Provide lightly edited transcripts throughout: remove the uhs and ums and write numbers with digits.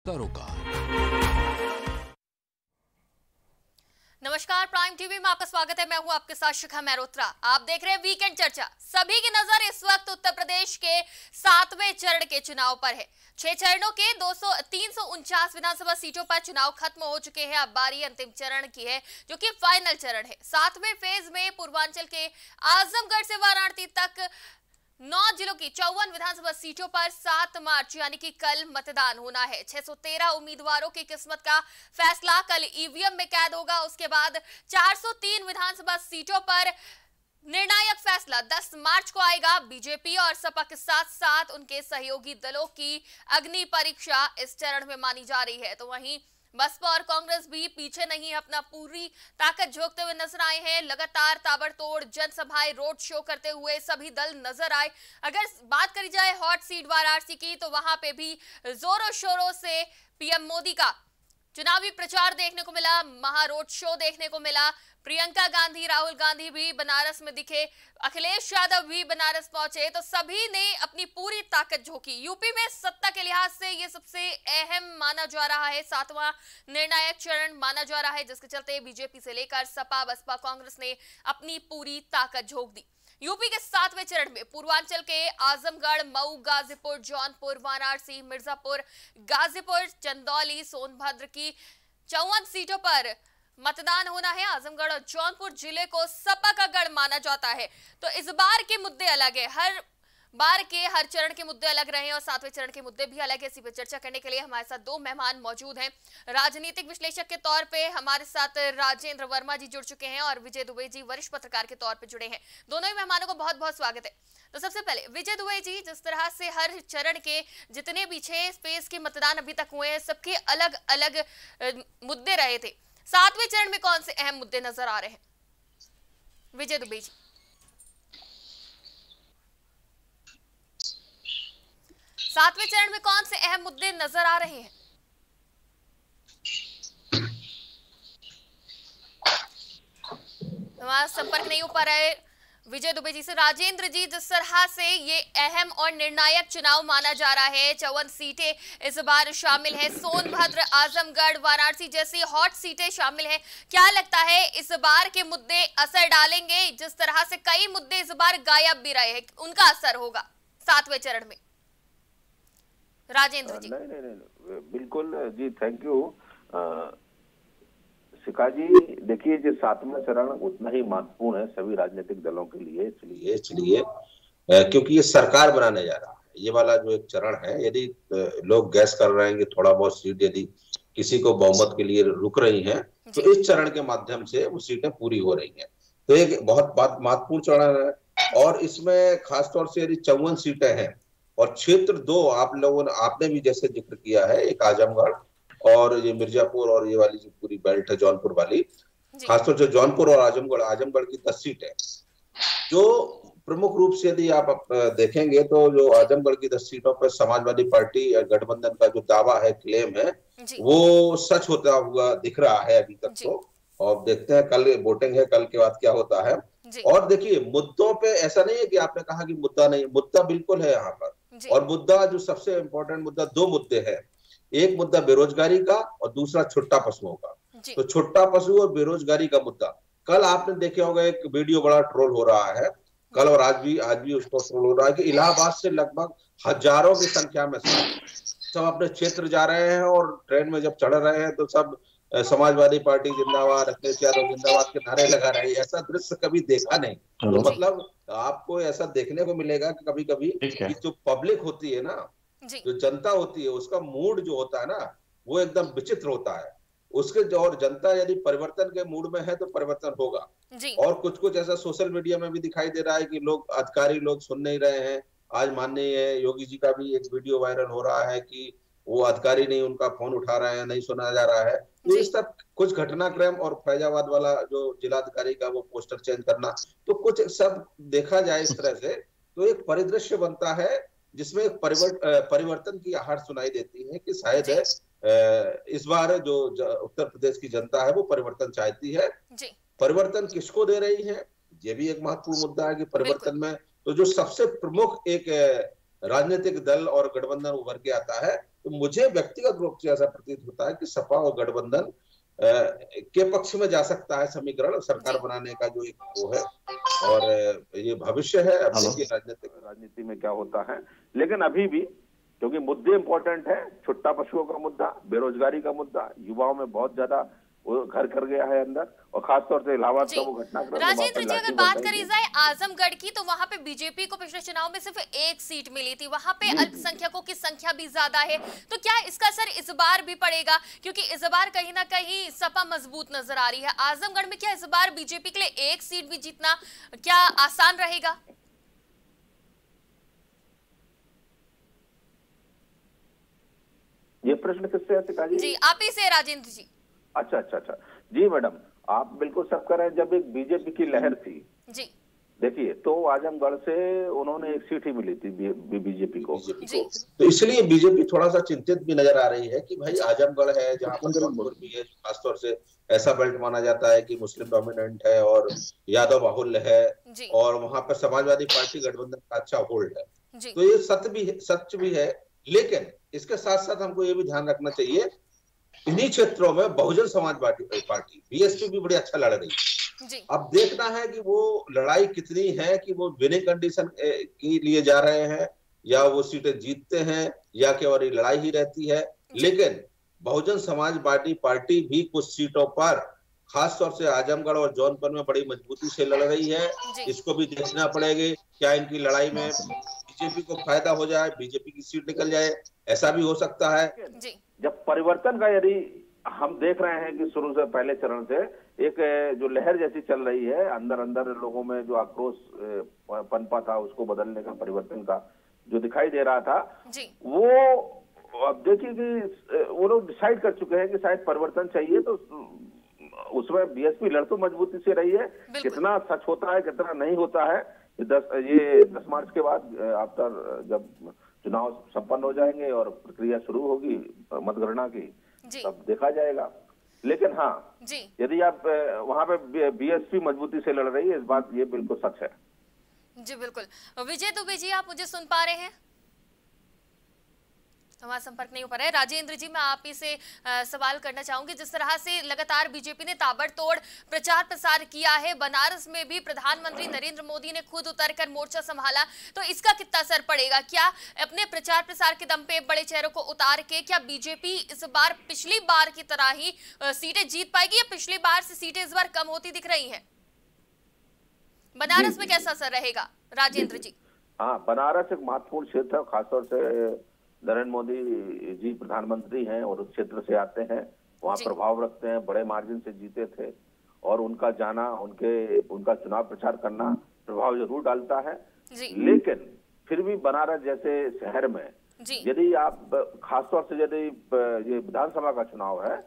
सरोकार। नमस्कार, prime TV में आपका स्वागत है। मैं हूं आपके साथ शिखा मेहरोत्रा। आप देख रहे हैं वीकेंड चर्चा। सभी की नजर इस वक्त उत्तर प्रदेश के 7वें चरण के चुनाव पर है। 6 चरणों के 349 विधानसभा सीटों पर चुनाव खत्म हो चुके हैं। अब बारी अंतिम चरण की है, जो कि फाइनल चरण है। 7वें फेज में पूर्वांचल के आजमगढ़ से वाराणसी तक 9 जिलों की 54 विधानसभा सीटों पर 7 मार्च यानी कि कल मतदान होना है। 613 उम्मीदवारों की किस्मत का फैसला कल ईवीएम में कैद होगा। उसके बाद 403 विधानसभा सीटों पर निर्णायक फैसला 10 मार्च को आएगा। बीजेपी और सपा के साथ साथ उनके सहयोगी दलों की अग्नि परीक्षा इस चरण में मानी जा रही है। तो वहीं बसपा और कांग्रेस भी पीछे नहीं, अपना पूरी ताकत झोंकते हुए नजर आए हैं। लगातार ताबड़तोड़ जनसभाएं, रोड शो करते हुए सभी दल नजर आए। अगर बात करी जाए हॉट सीट वाराणसी की, तो वहां पे भी जोरों शोरों से पीएम मोदी का चुनावी प्रचार देखने को मिला, महा रोड शो देखने को मिला। प्रियंका गांधी, राहुल गांधी भी बनारस में दिखे, अखिलेश यादव भी बनारस पहुंचे। तो सभी ने अपनी पूरी ताकत झोंकी। यूपी में सत्ता के लिहाज से ये सबसे अहम माना जा रहा है, 7वां निर्णायक चरण माना जा रहा है, जिसके चलते बीजेपी से लेकर सपा, बसपा, कांग्रेस ने अपनी पूरी ताकत झोंक दी। यूपी के 7वें चरण में पूर्वांचल के आजमगढ़, मऊ, गाजीपुर, जौनपुर, वाराणसी, मिर्जापुर, गाजीपुर, चंदौली, सोनभद्र की 54 सीटों पर मतदान होना है। आजमगढ़ और जौनपुर जिले को सपा का गढ़ माना जाता है। तो इस बार के मुद्दे अलग है, हर बार के हर चरण के मुद्दे अलग रहे और 7वें चरण के मुद्दे भी अलग है। इसी पर चर्चा करने के लिए हमारे साथ 2 मेहमान मौजूद हैं। राजनीतिक विश्लेषक के तौर पे हमारे साथ राजेंद्र वर्मा जी जुड़ चुके हैं और विजय दुबे जी वरिष्ठ पत्रकार के तौर पे जुड़े हैं। दोनों ही मेहमानों को बहुत बहुत स्वागत है। तो सबसे पहले विजय दुबे जी, जिस तरह से हर चरण के जितने भी 6 फेज के मतदान अभी तक हुए हैं, सबके अलग अलग मुद्दे रहे थे। 7वें चरण में कौन से अहम मुद्दे नजर आ रहे हैं? विजय दुबे जी। 7वें चरण में कौन से अहम मुद्दे नजर आ रहे हैं? हमारा संपर्क नहीं हो पा रहा है विजय दुबे जी से। राजेंद्र जी, जिस तरह से ये अहम और निर्णायक चुनाव माना जा रहा है, 54 सीटें इस बार शामिल हैं, सोनभद्र, आजमगढ़, वाराणसी जैसी हॉट सीटें शामिल हैं। क्या लगता है इस बार के मुद्दे असर डालेंगे? जिस तरह से कई मुद्दे इस बार गायब भी रहे हैं, उनका असर होगा 7वें चरण में? राजेंद्र जी। नहीं, बिल्कुल जी, थैंक यू शिखा जी। देखिए, जो 7वां चरण उतना ही महत्वपूर्ण है सभी राजनीतिक दलों के लिए, इसलिए क्योंकि ये सरकार बनाने जा रहा है। ये वाला जो एक चरण है, यदि लोग गैस कर रहे हैं कि थोड़ा बहुत सीट यदि किसी को बहुमत के लिए रुक रही हैं, तो इस चरण के माध्यम से वो सीटें पूरी हो रही हैं। तो एक बहुत महत्वपूर्ण चरण है और इसमें खासतौर से यदि 54 सीटें हैं और क्षेत्र 2 आपने भी जैसे जिक्र किया है, एक आजमगढ़ और ये मिर्जापुर और ये वाली जो पूरी बेल्ट है जौनपुर वाली, खासतौर से जौनपुर और आजमगढ़ की 10 सीटें, जो प्रमुख रूप से यदि आप देखेंगे तो जो आजमगढ़ की 10 सीटों पर समाजवादी पार्टी या गठबंधन का जो दावा है, क्लेम है, वो सच होता हुआ दिख रहा है अभी तक तो। और देखते हैं, कल वोटिंग है, कल के बाद क्या होता है। और देखिए, मुद्दों पे ऐसा नहीं है कि आपने कहा कि मुद्दा नहीं, मुद्दा बिल्कुल है यहाँ पर। और मुद्दा जो सबसे इंपॉर्टेंट मुद्दा, 2 मुद्दे हैं। एक मुद्दा बेरोजगारी का और दूसरा छुट्टा पशुओं का। तो छुट्टा पशु और बेरोजगारी का मुद्दा, कल आपने देखे होगा एक वीडियो बड़ा ट्रोल हो रहा है, कल और आज भी उसको ट्रोल हो रहा है कि इलाहाबाद से लगभग हजारों की संख्या में सब अपने क्षेत्र जा रहे हैं और ट्रेन में जब चढ़ रहे हैं तो सब समाजवादी पार्टी जिंदाबाद, अखिलेश यादव जिंदाबाद के नारे लगा रहे हैं। ऐसा दृश्य कभी देखा नहीं। तो मतलब आपको ऐसा देखने को मिलेगा कि कभी कभी जो पब्लिक होती है ना, जो जनता होती है, उसका मूड जो होता है ना, वो एकदम विचित्र होता है। उसके जो, और जनता यदि परिवर्तन के मूड में है तो परिवर्तन होगा। और कुछ ऐसा सोशल मीडिया में भी दिखाई दे रहा है कि लोग, अधिकारी लोग सुन नहीं रहे हैं। आज माननीय योगी जी का भी एक वीडियो वायरल हो रहा है कि वो अधिकारी नहीं उनका फोन उठा रहे हैं, नहीं सुना जा रहा है। तो इस सब कुछ घटनाक्रम और फैजाबाद वाला जो जिलाधिकारी का वो पोस्टर चेंज करना, तो कुछ सब देखा जाए इस तरह से तो एक परिदृश्य बनता है जिसमें एक परिवर्तन की आहट सुनाई देती है कि शायद इस बार जो उत्तर प्रदेश की जनता है वो परिवर्तन चाहती है। परिवर्तन किसको दे रही है, ये भी एक महत्वपूर्ण मुद्दा है कि परिवर्तन में तो जो सबसे प्रमुख एक राजनीतिक दल और गठबंधन उभर के आता है, तो मुझे व्यक्तिगत रूप से ऐसा प्रतीत होता है कि सपा और गठबंधन के पक्ष में जा सकता है समीकरण सरकार बनाने का जो एक वो है। और ये भविष्य है, अब देखिए राजनीति में क्या होता है। लेकिन अभी भी क्योंकि मुद्दे इंपॉर्टेंट है, छुट्टा पशुओं का मुद्दा, बेरोजगारी का मुद्दा, युवाओं में बहुत ज्यादा वो घर कर गया है अंदर, और खासतौर से इलाहाबाद का वो घटनाक्रम। राजेंद्र जी, अगर बात करी जाए आजमगढ़ की, तो वहां पे बीजेपी को पिछले चुनाव में सिर्फ एक सीट मिली थी, वहां पे अल्पसंख्यकों की संख्या भी ज्यादा है, तो क्या इसका असर इस बार भी पड़ेगा? क्योंकि इस बार कहीं ना कहीं सपा मजबूत नजर आ रही है। आजमगढ़ में क्या इस बार बीजेपी के लिए एक सीट भी जीतना क्या आसान रहेगा? ये प्रश्न किससे जी, आप ही से राजेंद्र जी। अच्छा जी मैडम, आप बिल्कुल सब कर रहे हैं। जब एक बीजेपी की लहर थी जी, देखिए, तो आजमगढ़ से उन्होंने एक सीट ही मिली थी बीजेपी को। तो इसलिए बीजेपी थोड़ा सा चिंतित भी नजर आ रही है कि भाई आजमगढ़ है जहाँ पर जौनपुर भी है, खासतौर से ऐसा बेल्ट माना जाता है कि मुस्लिम डोमिनेंट है और यादव बाहुल्य है, और वहां पर समाजवादी पार्टी गठबंधन का अच्छा होल्ड है। तो ये सच भी है। लेकिन इसके साथ साथ हमको ये भी ध्यान रखना चाहिए, इन्हीं क्षेत्रों में बहुजन समाज पार्टी बीएसपी भी बड़ी अच्छा लड़ रही है। अब देखना है कि वो लड़ाई कितनी है, कि वो विनिंग कंडीशन के लिए जा रहे हैं या वो सीटें जीतते हैं या केवल लड़ाई ही रहती है। लेकिन बहुजन समाज पार्टी भी कुछ सीटों पर खासतौर से आजमगढ़ और जौनपुर में बड़ी मजबूती से लड़ रही है। इसको भी देखना पड़ेगा, क्या इनकी लड़ाई में बीजेपी को फायदा हो जाए, बीजेपी की सीट निकल जाए, ऐसा भी हो सकता है। जब परिवर्तन का यदि हम देख रहे हैं कि शुरू से पहले चरण से एक जो लहर जैसी चल रही है, अंदर अंदर लोगों में जो आक्रोश पनपा था, उसको बदलने का, परिवर्तन का जो दिखाई दे रहा था, वो अब देखिए कि वो लोग डिसाइड कर चुके हैं कि शायद परिवर्तन चाहिए। तो उसमें बीएसपी लड़ तो मजबूती से रही है, कितना सच होता है कितना नहीं होता है, ये 10 मार्च के बाद आफ्टर जब चुनाव संपन्न हो जाएंगे और प्रक्रिया शुरू होगी मतगणना की, तब देखा जाएगा। लेकिन हाँ, यदि आप वहां पे बीएसपी मजबूती से लड़ रही है, इस बात ये बिल्कुल सच है। जी बिल्कुल। विजय दुबे जी, आप मुझे सुन पा रहे हैं? हमारा संपर्क नहीं हो पा रहा है। राजेंद्र जी, मैं आप ही से सवाल करना चाहूंगी, जिस तरह से लगातार बीजेपी ने ताबड़तोड़ प्रचार प्रसार किया है, बनारस में भी प्रधानमंत्री नरेंद्र मोदी ने खुद उतरकर मोर्चा संभाला, तो इसका कितना असर पड़ेगा? क्या अपने प्रचार प्रसार के दम पे बड़े चेहरों को उतार के क्या बीजेपी इस बार पिछली बार की तरह ही सीटें जीत पाएगी, या पिछली बार से सीटें इस बार कम होती दिख रही है? बनारस में कैसा असर रहेगा राजेंद्र जी? हाँ, बनारस एक महत्वपूर्ण क्षेत्र है, खासतौर से नरेंद्र मोदी जी प्रधानमंत्री हैं और उस क्षेत्र से आते हैं, वहाँ प्रभाव रखते हैं, बड़े मार्जिन से जीते थे, और उनका जाना, उनका चुनाव प्रचार करना प्रभाव जरूर डालता है। लेकिन फिर भी बनारस जैसे शहर में यदि आप खासतौर से यदि ये विधानसभा का चुनाव है,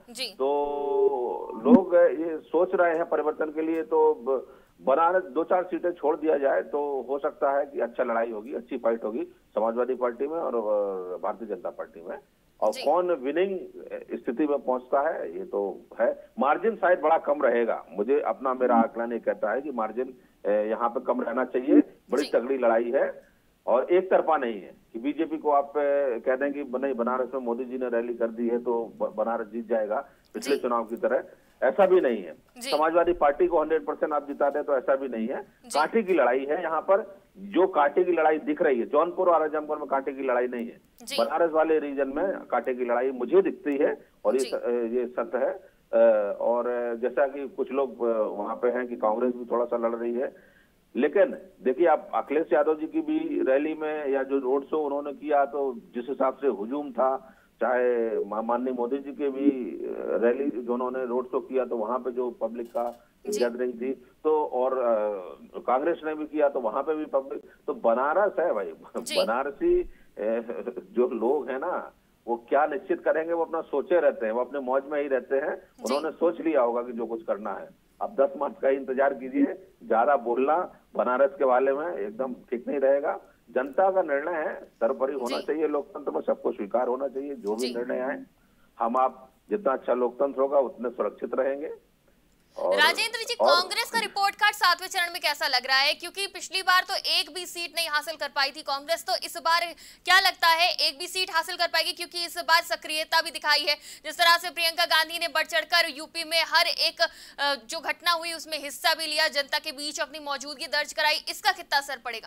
तो लोग ये सोच रहे हैं परिवर्तन के लिए, तो बनारस 2-4 सीटें छोड़ दिया जाए तो हो सकता है कि अच्छा लड़ाई होगी, अच्छी फाइट होगी समाजवादी पार्टी में और भारतीय जनता पार्टी में। और कौन विनिंग स्थिति में पहुंचता है ये तो है। मार्जिन शायद बड़ा कम रहेगा, मुझे अपना मेरा आकलन ये कहता है कि मार्जिन यहाँ पे कम रहना चाहिए। बड़ी तगड़ी लड़ाई है और एक तरफा नहीं है कि बीजेपी को आप कह दें कि नहीं, बनारस में मोदी जी ने रैली कर दी है तो बनारस जीत जाएगा पिछले चुनाव की तरह, ऐसा भी नहीं है। समाजवादी पार्टी को 100% आप जिता दें तो ऐसा भी नहीं है। कांटे की लड़ाई है यहाँ पर, जो कांटे की लड़ाई दिख रही है। जौनपुर और आजमगढ़ में कांटे की लड़ाई नहीं है, बनारस वाले रीजन में कांटे की लड़ाई मुझे दिखती है और ये सत्य है। और जैसा कि कुछ लोग वहां पे हैं कि कांग्रेस भी थोड़ा सा लड़ रही है, लेकिन देखिए आप अखिलेश यादव जी की भी रैली में या जो रोड शो उन्होंने किया, तो जिस हिसाब से हुजूम था, चाहे माननीय मोदी जी के भी रैली जो उन्होंने रोड शो किया, तो वहां पे जो पब्लिक का गैदरिंग थी, तो और कांग्रेस ने भी किया तो वहां पे भी पब्लिक। तो बनारस है भाई, बनारसी जो लोग हैं ना, वो क्या निश्चित करेंगे, वो अपना सोचे रहते हैं, वो अपने मौज में ही रहते हैं। उन्होंने सोच लिया होगा कि जो कुछ करना है। अब 10 मार्च का इंतजार कीजिए, ज्यादा बोलना बनारस के बारे में एकदम ठीक नहीं रहेगा। जनता का निर्णय है, सर्वोपरि होना चाहिए, लोकतंत्र में सबको स्वीकार होना चाहिए, जो भी निर्णय आए। हम आप जितना अच्छा लोकतंत्र होगा उतने सुरक्षित रहेंगे। राजेंद्र जी, कांग्रेस का रिपोर्ट कार्ड 7वें चरण में कैसा लग रहा है? क्योंकि पिछली बार तो एक भी सीट नहीं हासिल कर पाई थी कांग्रेस, तो इस बार क्या लगता है एक भी सीट हासिल कर पाएगी? क्योंकि इस बार सक्रियता भी दिखाई है, जिस तरह से प्रियंका गांधी ने बढ़ चढ़कर यूपी में हर एक जो घटना हुई उसमें हिस्सा भी लिया, जनता के बीच अपनी मौजूदगी दर्ज कराई, इसका कितना असर पड़ेगा?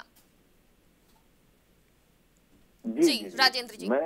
जी राजेंद्र जी।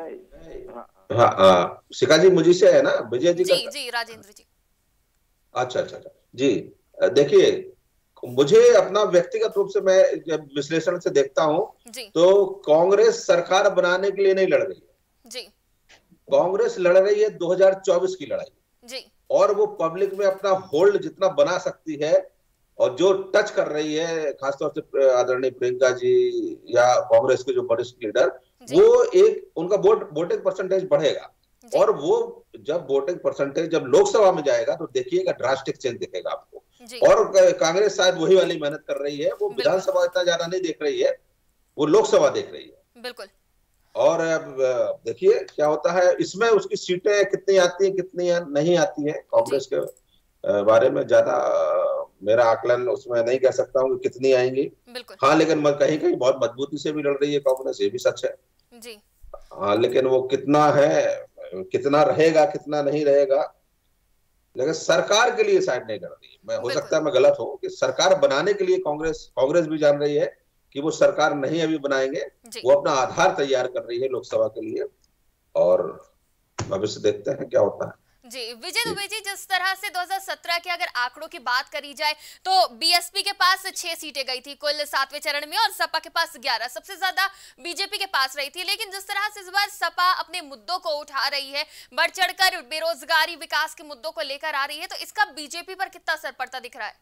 हाँ, शिखा जी मुझे से है ना, विजय जी? जी राजेंद्र जी। अच्छा अच्छा अच्छा जी। देखिए, मुझे अपना व्यक्तिगत रूप से, मैं जब विश्लेषण से देखता हूं तो कांग्रेस सरकार बनाने के लिए नहीं लड़ रही है जी। कांग्रेस लड़ रही है 2024 की लड़ाई जी। और वो पब्लिक में अपना होल्ड जितना बना सकती है और जो टच कर रही है, खासतौर से आदरणीय प्रियंका जी या कांग्रेस के जो वरिष्ठ लीडर, वो एक उनका वोटिंग परसेंटेज बढ़ेगा और वो जब वोटिंग परसेंटेज जब लोकसभा में जाएगा तो देखिएगा ड्रास्टिक चेंज दिखेगा आपको। और कांग्रेस शायद वही वाली मेहनत कर रही है, वो विधानसभा इतना ज्यादा नहीं देख रही है, वो लोकसभा देख रही है। बिल्कुल। और अब देखिए क्या होता है इसमें, उसकी सीटें कितनी आती हैं कितनी नहीं आती हैं, कांग्रेस के बारे में ज्यादा मेरा आकलन उसमें नहीं कह सकता हूँ कि कितनी आएंगी। हाँ, लेकिन कहीं कहीं बहुत मजबूती से भी लड़ रही है कांग्रेस, ये भी सच है जी। हाँ, लेकिन वो कितना है, कितना रहेगा कितना नहीं रहेगा, लेकिन सरकार के लिए शायद नहीं लड़ रही है। मैं, हो सकता है मैं गलत हूँ, कि सरकार बनाने के लिए कांग्रेस भी जान रही है कि वो सरकार नहीं अभी बनाएंगे, वो अपना आधार तैयार कर रही है लोकसभा के लिए और भविष्य देखते हैं क्या होता है जी। विजय दुबे जी, जिस तरह से 2017 के अगर आंकड़ों की बात करी जाए तो बीएसपी के पास 6 सीटें गई थी कुल 7वें चरण में और सपा के पास 11, सबसे ज्यादा बीजेपी के पास रही थी। लेकिन जिस तरह से इस बार सपा अपने मुद्दों को उठा रही है, बढ़ चढ़कर बेरोजगारी, विकास के मुद्दों को लेकर आ रही है, तो इसका बीजेपी पर कितना असर पड़ता दिख रहा है?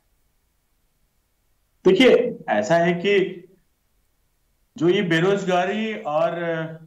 देखिए, ऐसा है कि जो ये बेरोजगारी और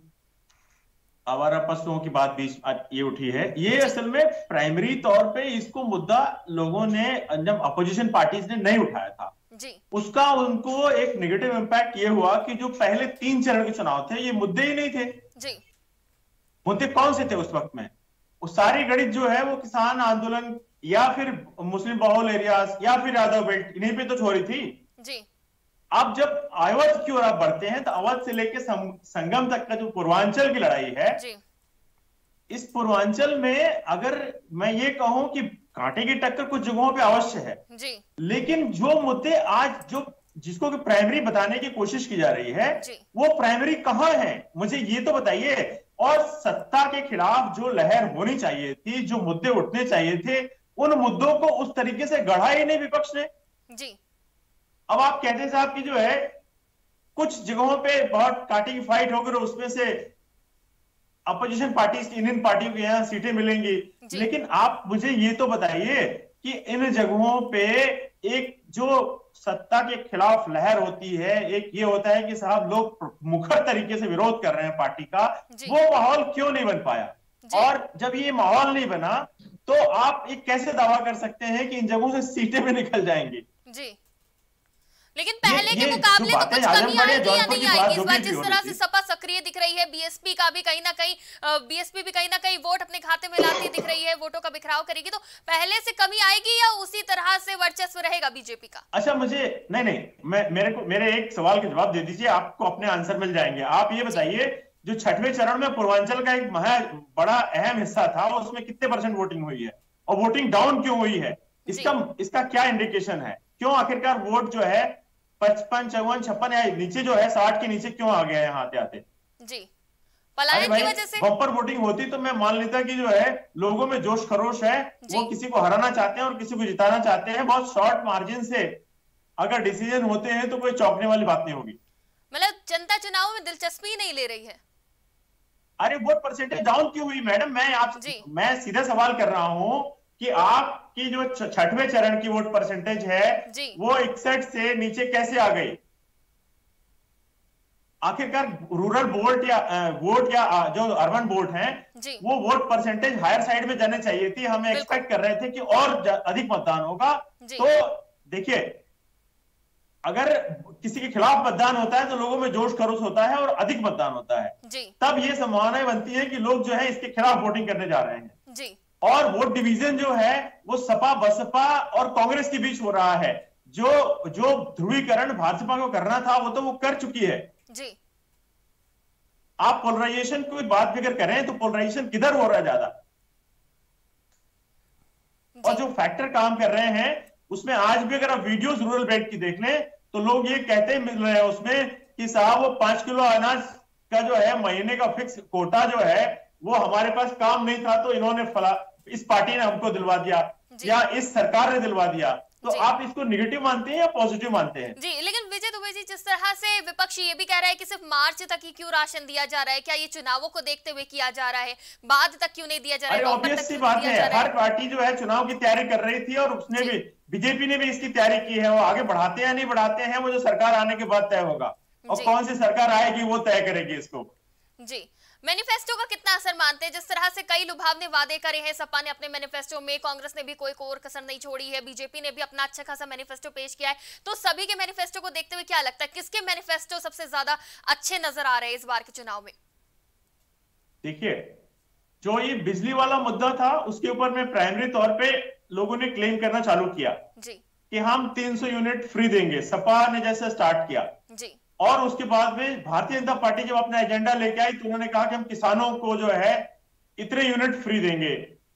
आवारा पशुओं की बात बीच ये उठी है, ये असल में प्राइमरी तौर पे इसको मुद्दा लोगों ने, जब अपोजिशन पार्टीज ने नहीं उठाया था जी, उसका उनको एक नेगेटिव इंपैक्ट ये हुआ कि जो पहले 3 चरण के चुनाव थे ये मुद्दे ही नहीं थे जी। मुद्दे कौन से थे उस वक्त में? वो सारी गणित जो है वो किसान आंदोलन या फिर मुस्लिम बहुल एरियाज या फिर यादव बेल्ट, इन्हीं पे तो हो रही थी जी। अब जब अवध की ओर आप बढ़ते हैं तो अवध से लेकर संगम तक का जो पूर्वांचल की लड़ाई है जी। इस पूर्वांचल में अगर मैं ये कहूं कि कांटे की टक्कर कुछ जगहों पे अवश्य है जी, लेकिन जो मुद्दे आज जो जिसको कि प्राइमरी बताने की कोशिश की जा रही है वो प्राइमरी कहां है, मुझे ये तो बताइए। और सत्ता के खिलाफ जो लहर होनी चाहिए थी, जो मुद्दे उठने चाहिए थे, उन मुद्दों को उस तरीके से गढ़ा ही नहीं विपक्ष ने जी। अब आप कहते हैं साहब कि जो है कुछ जगहों पे बहुत कांटे की फाइट होकर उसमें से अपोजिशन पार्टीज की, इंडियन पार्टियों के यहाँ सीटें मिलेंगी, लेकिन आप मुझे ये तो बताइए कि इन जगहों पे एक जो सत्ता के खिलाफ लहर होती है, एक ये होता है कि साहब लोग मुखर तरीके से विरोध कर रहे हैं पार्टी का, वो माहौल क्यों नहीं बन पाया? और जब ये माहौल नहीं बना तो आप एक कैसे दावा कर सकते हैं कि इन जगहों से सीटें भी निकल जाएंगी जी? लेकिन पहले के मुकाबले तो कुछ कमी आएगी या नहीं आएगी इस बार? जिस तरह से सपा सक्रिय दिख रही है, बीएसपी का भी कहीं ना कहीं वोट अपने खाते में लाती दिख रही है, वोटों का बिखराव करेगी, तो पहले से कमी आएगी या उसी तरह से वर्चस्व रहेगा बीजेपी का? अच्छा, मुझे नहीं, मेरे एक सवाल का जवाब दे दीजिए, आपको अपने आंसर मिल जाएंगे। आप ये बताइए, जो 6वें चरण में पूर्वांचल का एक बड़ा अहम हिस्सा था, उसमें कितने % वोटिंग हुई है और वोटिंग डाउन क्यों हुई है? इसका क्या इंडिकेशन है? क्यों आखिरकार वोट जो है 55, 54, 56 या नीचे जो है 60 के नीचे क्यों आ गया यहाँ आते जी? पलायन की वजह से। बम्पर वोटिंग होती तो मैं मान लेता कि जो है लोगों में जोश खरोश है, वो किसी को हराना चाहते हैं और किसी को जिताना चाहते हैं, बहुत शॉर्ट मार्जिन से अगर डिसीजन होते हैं तो कोई चौंकने वाली बात नहीं होगी। मतलब जनता चुनाव में दिलचस्पी नहीं ले रही है। अरे वोट परसेंटेज डाउन क्यों हुई मैडम? मैं सीधा सवाल कर रहा हूं कि आपकी जो 6वें चरण की वोट परसेंटेज है वो 61 से नीचे कैसे आ गई? आखिरकार रूरल वोट या जो अर्बन वोट हैं वो वोट परसेंटेज हायर साइड में जाने चाहिए थी। हमें एक्सपेक्ट कर रहे थे कि और अधिक मतदान होगा। तो देखिए, अगर किसी के खिलाफ मतदान होता है तो लोगों में जोश खरोश होता है और अधिक मतदान होता है, तब ये संभावना बनती है कि लोग जो है इसके खिलाफ वोटिंग करने जा रहे हैं जी। और वोट डिवीजन जो है वो सपा बसपा और कांग्रेस के बीच हो रहा है। जो ध्रुवीकरण भाजपा को करना था वो तो वो कर चुकी है जी। आप पोलराइजेशन की बात अगर करें तो पोलराइजेशन किधर हो रहा है ज्यादा, और जो फैक्टर काम कर रहे हैं उसमें आज भी अगर आप वीडियोस रूरल बेल्ट की देख लें तो लोग ये कहते मिल रहे हैं उसमें कि साहब वो 5 किलो अनाज का जो है महीने का फिक्स कोटा जो है वो हमारे पास काम नहीं था तो इन्होंने इस पार्टी ने हमको दिलवा दिया या इस सरकार ने दिलवा दिया। तो आप इसको नेगेटिव मानते हैं या पॉजिटिव मानते हैं? जी, लेकिन विजय दुबे जी, जिस तरह से विपक्ष ये भी कह रहा है कि सिर्फ मार्च तक ही क्यों राशन दिया जा रहा है, क्या ये चुनावों को देखते हुए किया जा रहा है, बाद तक क्यों नहीं दिया जा रहा है? ऑब्वियस सी बात है, हर पार्टी जो है चुनाव की तैयारी कर रही थी और उसने भी, बीजेपी ने भी इसकी तैयारी की है। वो आगे बढ़ाते हैं नहीं बढ़ाते हैं वो जो सरकार आने के बाद तय होगा, और कौन सी सरकार आएगी वो तय करेगी इसको। जी, मैनिफेस्टो का कितना असर मानते हैं? जिस तरह से कई लुभावने वादे करे हैं सपा ने अपने मैनिफेस्टो में, कांग्रेस ने भी कोई कोर कसर नहीं छोड़ी है, बीजेपी ने भी अपना अच्छा खासा मैनिफेस्टो पेश किया है, तो सभी के मैनिफेस्टो को देखते हुए क्या लगता है किसके मैनिफेस्टो सबसे ज्यादा अच्छे नजर आ रहे हैं इस बार के चुनाव में? देखिए, जो ये बिजली वाला मुद्दा था उसके ऊपर में प्राइमरी तौर पे लोगों ने क्लेम करना चालू किया जी कि हम 300 यूनिट फ्री देंगे, सपा ने जैसे स्टार्ट किया जी। और उसके बाद में भारतीय जनता पार्टी जब अपना एजेंडा लेके आई तो उन्होंने कहा कि हम किसानों को जो है इतने यूनिट फ्री देंगे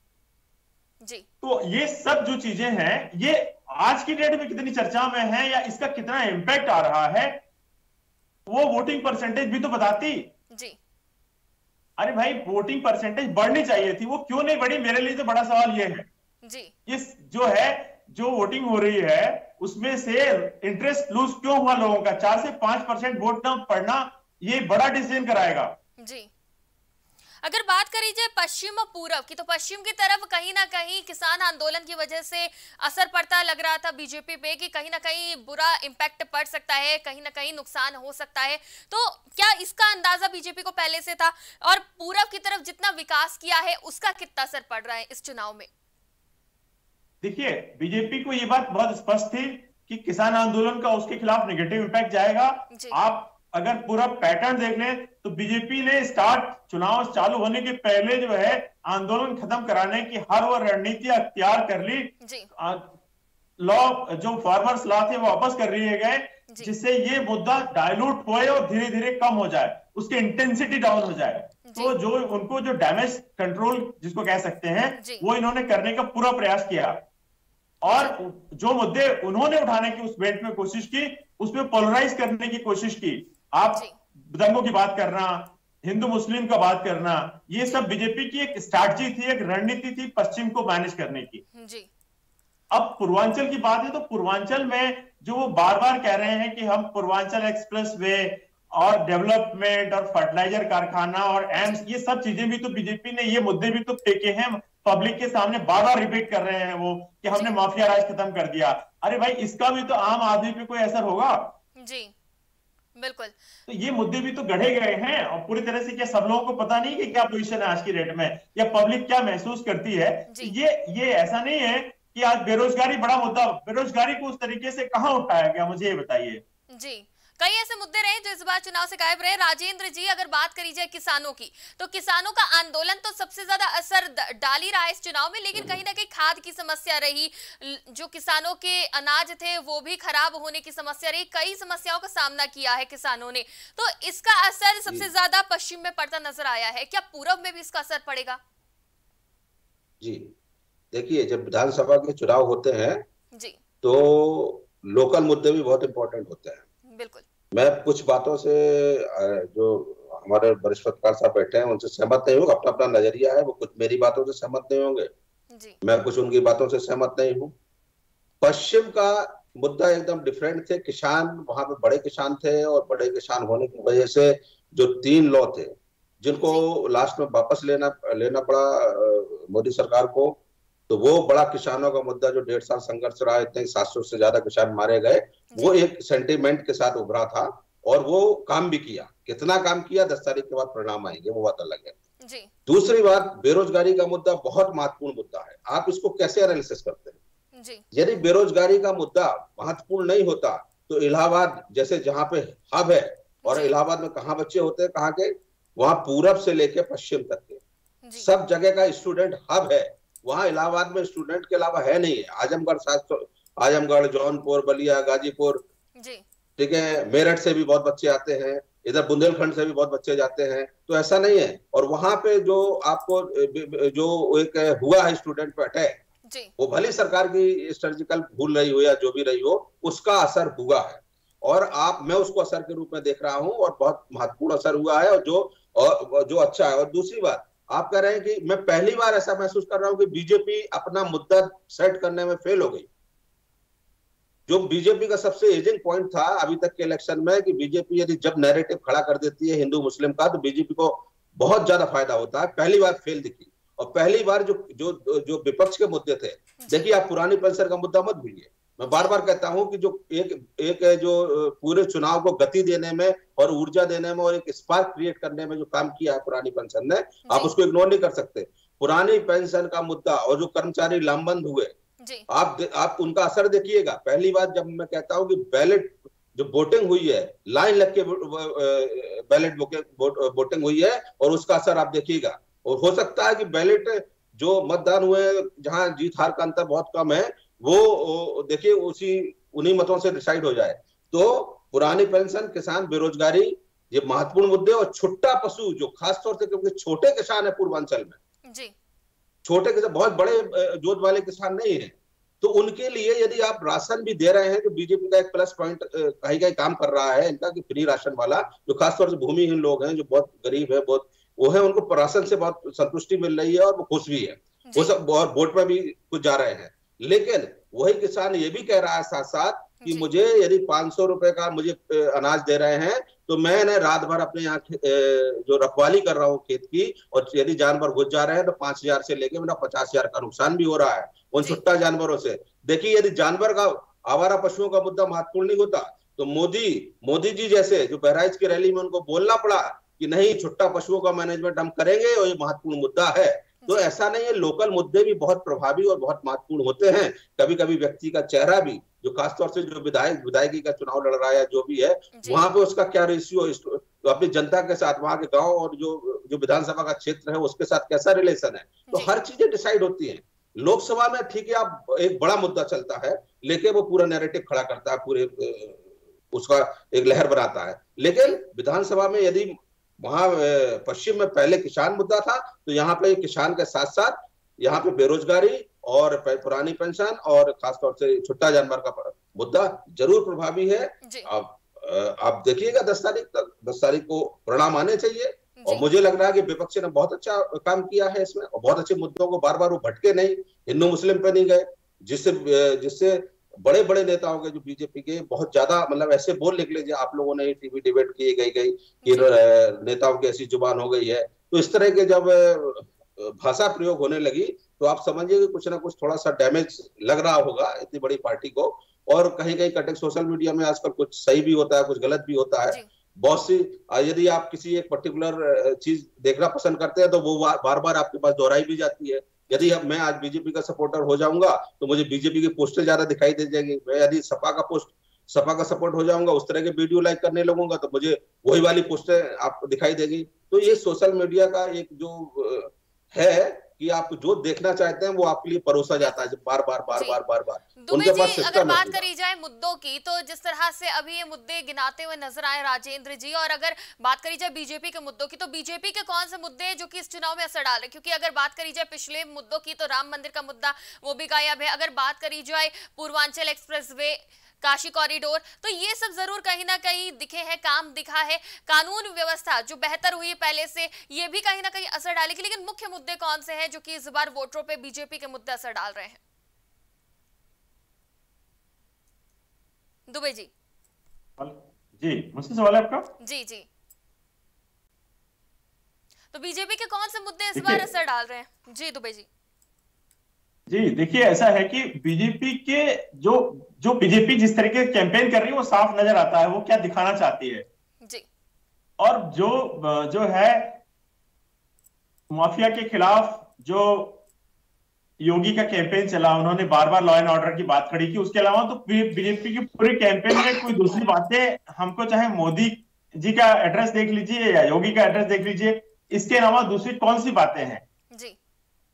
जी। तो ये सब जो चीजें हैं ये आज की डेट में कितनी चर्चा में है या इसका कितना इम्पैक्ट आ रहा है वो वोटिंग परसेंटेज भी तो बताती जी। अरे भाई, वोटिंग परसेंटेज बढ़नी चाहिए थी, वो क्यों नहीं बढ़ी? मेरे लिए तो बड़ा सवाल ये है जी। इस जो वोटिंग हो रही है उसमें से इंटरेस्ट लूज क्यों हुआ लोगों का? 4 से 5% वोट ना पड़ना ये बड़ा डिसीजन कराएगा जी। अगर बात करी जाए पश्चिम और पूर्व की, तो पश्चिम की तरफ कहीं ना कहीं किसान आंदोलन की वजह से असर पड़ता लग रहा था बीजेपी पे कि कहीं ना कहीं बुरा इम्पैक्ट पड़ सकता है, कहीं ना कहीं नुकसान हो सकता है, तो क्या इसका अंदाजा बीजेपी को पहले से था? और पूर्व की तरफ जितना विकास किया है उसका कितना असर पड़ रहा है इस चुनाव में? देखिए, बीजेपी को ये बात बहुत स्पष्ट थी कि किसान आंदोलन का उसके खिलाफ नेगेटिव इम्पैक्ट जाएगा। आप अगर पूरा पैटर्न देख लें तो बीजेपी ने चुनाव चालू होने के पहले जो है आंदोलन खत्म कराने की हर वो रणनीति अख्तियार कर ली। लॉ जो फार्मर्स लॉ थे वो वापस कर लिए गए जिससे ये मुद्दा डायलूट होए और धीरे धीरे कम हो जाए, उसकी इंटेंसिटी डाउन हो जाए। तो जो उनको जो डैमेज कंट्रोल जिसको कह सकते हैं वो इन्होंने करने का पूरा प्रयास किया और जो मुद्दे उन्होंने उठाने की उस बेल्ट में कोशिश की उसमें पोलराइज करने की कोशिश की। आप दंगों की बात करना, हिंदू मुस्लिम का बात करना, ये सब बीजेपी की एक स्ट्रैटेजी थी, एक रणनीति थी पश्चिम को मैनेज करने की। अब पूर्वांचल की बात है तो पूर्वांचल में जो वो बार बार कह रहे हैं कि हम पूर्वांचल एक्सप्रेस वे और डेवलपमेंट और फर्टिलाइजर कारखाना और एम्स, ये सब चीजें भी तो बीजेपी ने ये मुद्दे भी तो फेंके हैं पब्लिक के सामने, बार बार रिपीट कर रहे हैं वो कि हमने माफिया राज खत्म कर दिया। अरे भाई, इसका भी तो आम आदमी पे कोई असर होगा? जी बिल्कुल। तो ये मुद्दे भी तो गढ़े गए हैं और पूरी तरह से क्या सब लोगों को पता नहीं कि क्या पोजीशन है आज की डेट में या पब्लिक क्या महसूस करती है? ये ऐसा नहीं है कि आज बेरोजगारी बड़ा मुद्दा, बेरोजगारी को उस तरीके से कहां उठाया गया, मुझे ये बताइए। जी, कई ऐसे मुद्दे रहे जो इस बार चुनाव से गायब रहे। राजेंद्र जी, अगर बात करी जाए किसानों की, तो किसानों का आंदोलन तो सबसे ज्यादा असर डाल ही रहा है इस चुनाव में, लेकिन कहीं ना कहीं खाद की समस्या रही, जो किसानों के अनाज थे वो भी खराब होने की समस्या रही, कई समस्याओं का सामना किया है किसानों ने, तो इसका असर सबसे ज्यादा पश्चिम में पड़ता नजर आया है। क्या पूर्व में भी इसका असर पड़ेगा? जी देखिए, जब विधानसभा के चुनाव होते हैं जी तो लोकल मुद्दे भी बहुत इंपॉर्टेंट होते हैं। बिल्कुल। मैं कुछ बातों से जो हमारे वरिष्ठ पत्रकार साहब बैठे हैं उनसे सहमत नहीं हूँ, अपना अपना नजरिया है, वो कुछ मेरी बातों से सहमत नहीं होंगे जी। मैं कुछ उनकी बातों से सहमत नहीं हूँ। पश्चिम का मुद्दा एकदम डिफरेंट थे, किसान वहां पे बड़े किसान थे और बड़े किसान होने की वजह से जो 3 लॉ थे जिनको लास्ट में वापस लेना पड़ा मोदी सरकार को, तो वो बड़ा किसानों का मुद्दा जो 1.5 साल संघर्ष रहा, इतने 700 से ज्यादा किसान मारे गए, वो एक सेंटीमेंट के साथ उभरा था और वो काम भी किया। कितना काम किया 10 तारीख के बाद परिणाम आएंगे, वो बात अलग है जी। दूसरी बात, बेरोजगारी का मुद्दा बहुत महत्वपूर्ण मुद्दा है। आप इसको कैसे एनालिसिस करते हैं जी? यदि बेरोजगारी का मुद्दा महत्वपूर्ण नहीं होता तो इलाहाबाद जैसे जहाँ पे हब है, और इलाहाबाद में कहाँ बच्चे होते हैं, कहाँ के, वहां पूरब से लेके पश्चिम तक के सब जगह का स्टूडेंट हब है, वहां इलाहाबाद में स्टूडेंट के अलावा है नहीं है। आजमगढ़, आजमगढ़, जौनपुर, बलिया, गाजीपुर, ठीक है, मेरठ से भी बहुत बच्चे आते हैं, इधर बुंदेलखंड से भी बहुत बच्चे जाते हैं, तो ऐसा नहीं है। और वहां पे जो आपको जो एक हुआ है स्टूडेंट पे अटैक, वो भले सरकार की सर्जिकल भूल रही हो या जो भी रही हो, उसका असर हुआ है और मैं उसको असर के रूप में देख रहा हूं और बहुत महत्वपूर्ण असर हुआ है, और जो अच्छा है। और दूसरी बात, आप कह रहे हैं कि मैं पहली बार ऐसा महसूस कर रहा हूं कि बीजेपी अपना मुद्दा सेट करने में फेल हो गई। जो बीजेपी का सबसे एजिंग पॉइंट था अभी तक के इलेक्शन में कि बीजेपी यदि जब नैरेटिव खड़ा कर देती है हिंदू मुस्लिम का, तो बीजेपी को बहुत ज्यादा फायदा होता है, पहली बार फेल दिखी। और पहली बार जो विपक्ष के मुद्दे थे, देखिए आप पुरानी पेंशन का मुद्दा मत भूलिए। मैं बार बार कहता हूं कि जो एक जो पूरे चुनाव को गति देने में और ऊर्जा देने में और एक स्पार्क क्रिएट करने में जो काम किया है पुरानी पेंशन ने, आप उसको इग्नोर नहीं कर सकते। पुरानी पेंशन का मुद्दा और जो कर्मचारी लामबंद हुए, आप उनका असर देखिएगा। पहली बार जब मैं कहता हूं कि बैलेट जो वोटिंग हुई है, लाइन लग के बैलेट वोटिंग हुई है, और उसका असर आप देखिएगा। और हो सकता है कि बैलेट जो मतदान हुए जहां जीत हार का अंतर बहुत कम है, वो देखिए उन्हीं मतों से डिसाइड हो जाए। तो पुरानी पेंशन, किसान, बेरोजगारी, ये महत्वपूर्ण मुद्दे, और छुट्टा पशु जो खासतौर से क्योंकि छोटे किसान है पूर्वांचल में जी, छोटे किसान, बहुत बड़े जोत वाले किसान नहीं है, तो उनके लिए यदि आप राशन भी दे रहे हैं, तो बीजेपी का एक प्लस पॉइंट कहीं कहीं काम कर रहा है इनका कि फ्री राशन वाला, जो खासतौर से भूमिहीन लोग हैं, जो बहुत गरीब है, बहुत वो है, उनको राशन से बहुत संतुष्टि मिल रही है और वो खुश भी है, वो सब और वोट में भी कुछ जा रहे हैं। लेकिन वही किसान ये भी कह रहा है साथ साथ कि मुझे यदि 500 रुपए का मुझे अनाज दे रहे हैं, तो मैं ना रात भर अपने यहाँ जो रखवाली कर रहा हूँ खेत की, और यदि जानवर घुस जा रहे हैं तो 5000 से लेके मेरा 50,000 का नुकसान भी हो रहा है उन छुट्टा जानवरों से। देखिए, यदि जानवर का, आवारा पशुओं का मुद्दा महत्वपूर्ण नहीं होता, तो मोदी जी जैसे जो बहराइच की रैली में उनको बोलना पड़ा कि नहीं, छुट्टा पशुओं का मैनेजमेंट हम करेंगे और ये महत्वपूर्ण मुद्दा है। तो ऐसा नहीं है, लोकल मुद्दे भी बहुत प्रभावी और बहुत महत्वपूर्ण होते हैं। कभी कभी व्यक्ति का चेहरा भी, जो खासतौर से जो विधायकी का चुनाव लड़ रहा है, जो भी है, वहां पे उसका क्या रेशियो, तो अपनी जनता के साथ, वहां के गांव और जो विधानसभा का क्षेत्र है उसके साथ कैसा रिलेशन है, तो हर चीजें डिसाइड होती हैं। लोकसभा में ठीक है, आप एक बड़ा मुद्दा चलता है, लेकिन वो पूरा नैरेटिव खड़ा करता है, पूरे उसका एक लहर बनाता है। लेकिन विधानसभा में यदि वहां पश्चिम में पहले किसान मुद्दा था, तो यहाँ पे किसान के साथ साथ यहाँ पे बेरोजगारी और पुरानी पेंशन और खासतौर से छुट्टा जानवर का मुद्दा जरूर प्रभावी है। आप देखिएगा 10 तारीख को परिणाम आने चाहिए, और मुझे लग रहा है कि विपक्ष ने बहुत अच्छा काम किया है इसमें, और बहुत अच्छे मुद्दों को बार बार वो भटके नहीं, हिंदू मुस्लिम पे नहीं गए, जिससे बड़े बड़े नेताओं के, जो बीजेपी के, बहुत ज्यादा मतलब ऐसे बोल निकले जो आप लोगों ने टीवी डिबेट की गई कि नेताओं की ऐसी जुबान हो गई है। तो इस तरह के जब भाषा प्रयोग होने लगी, तो आप समझिए कि कुछ ना कुछ थोड़ा सा डैमेज लग रहा होगा इतनी बड़ी पार्टी को। और कहीं कहीं कटेक्ट सोशल मीडिया में आजकल कुछ सही भी होता है, कुछ गलत भी होता है। बहुत सी, यदि आप किसी एक पर्टिकुलर चीज देखना पसंद करते हैं, तो वो बार बार आपके पास दोहराई भी जाती है। यदि मैं आज बीजेपी का सपोर्टर हो जाऊंगा, तो मुझे बीजेपी की पोस्टें ज्यादा दिखाई दे जाएंगी। मैं यदि सपा का सपोर्ट हो जाऊंगा, उस तरह के वीडियो लाइक करने लगूंगा, तो मुझे वही वाली पोस्टें आपको दिखाई देगी। तो ये सोशल मीडिया का एक जो है कि आप जो देखना चाहते हैं वो आपके लिए परोसा जाता है बार बार। दुबे जी, अगर बात करी जाए मुद्दों की, तो जिस तरह से अभी ये मुद्दे गिनाते हुए नजर आए राजेंद्र जी, और अगर बात करी जाए बीजेपी के मुद्दों की, तो बीजेपी के कौन से मुद्दे हैं जो कि इस चुनाव में असर डाल रहे? क्योंकि अगर बात करी जाए पिछले मुद्दों की, तो राम मंदिर का मुद्दा वो भी गायब है। अगर बात करी जाए पूर्वांचल एक्सप्रेसवे, काशी कॉरिडोर, तो ये सब जरूर कहीं ना कहीं दिखे हैं, काम दिखा है। कानून व्यवस्था जो बेहतर हुई है पहले से, ये भी कहीं ना कहीं असर डालेगी। लेकिन मुख्य मुद्दे कौन से हैं जो कि इस बार वोटरों पे बीजेपी के मुद्दे असर डाल रहे हैं? दुबे जी। मुझसे सवाल है आपका? जी। तो बीजेपी के कौन से मुद्दे इस बार असर डाल रहे हैं? जी दुबे जी। जी देखिए, ऐसा है कि बीजेपी के जो बीजेपी जिस तरीके से कैंपेन कर रही है, वो साफ नजर आता है वो क्या दिखाना चाहती है जी। और जो है माफिया के खिलाफ जो योगी का कैंपेन चला, उन्होंने बार बार लॉ एंड ऑर्डर की बात खड़ी की। उसके अलावा तो बीजेपी के पूरे कैंपेन में कोई दूसरी बातें हमको, चाहे मोदी जी का एड्रेस देख लीजिए या योगी का एड्रेस देख लीजिए, इसके अलावा दूसरी कौन सी बातें हैं? जी।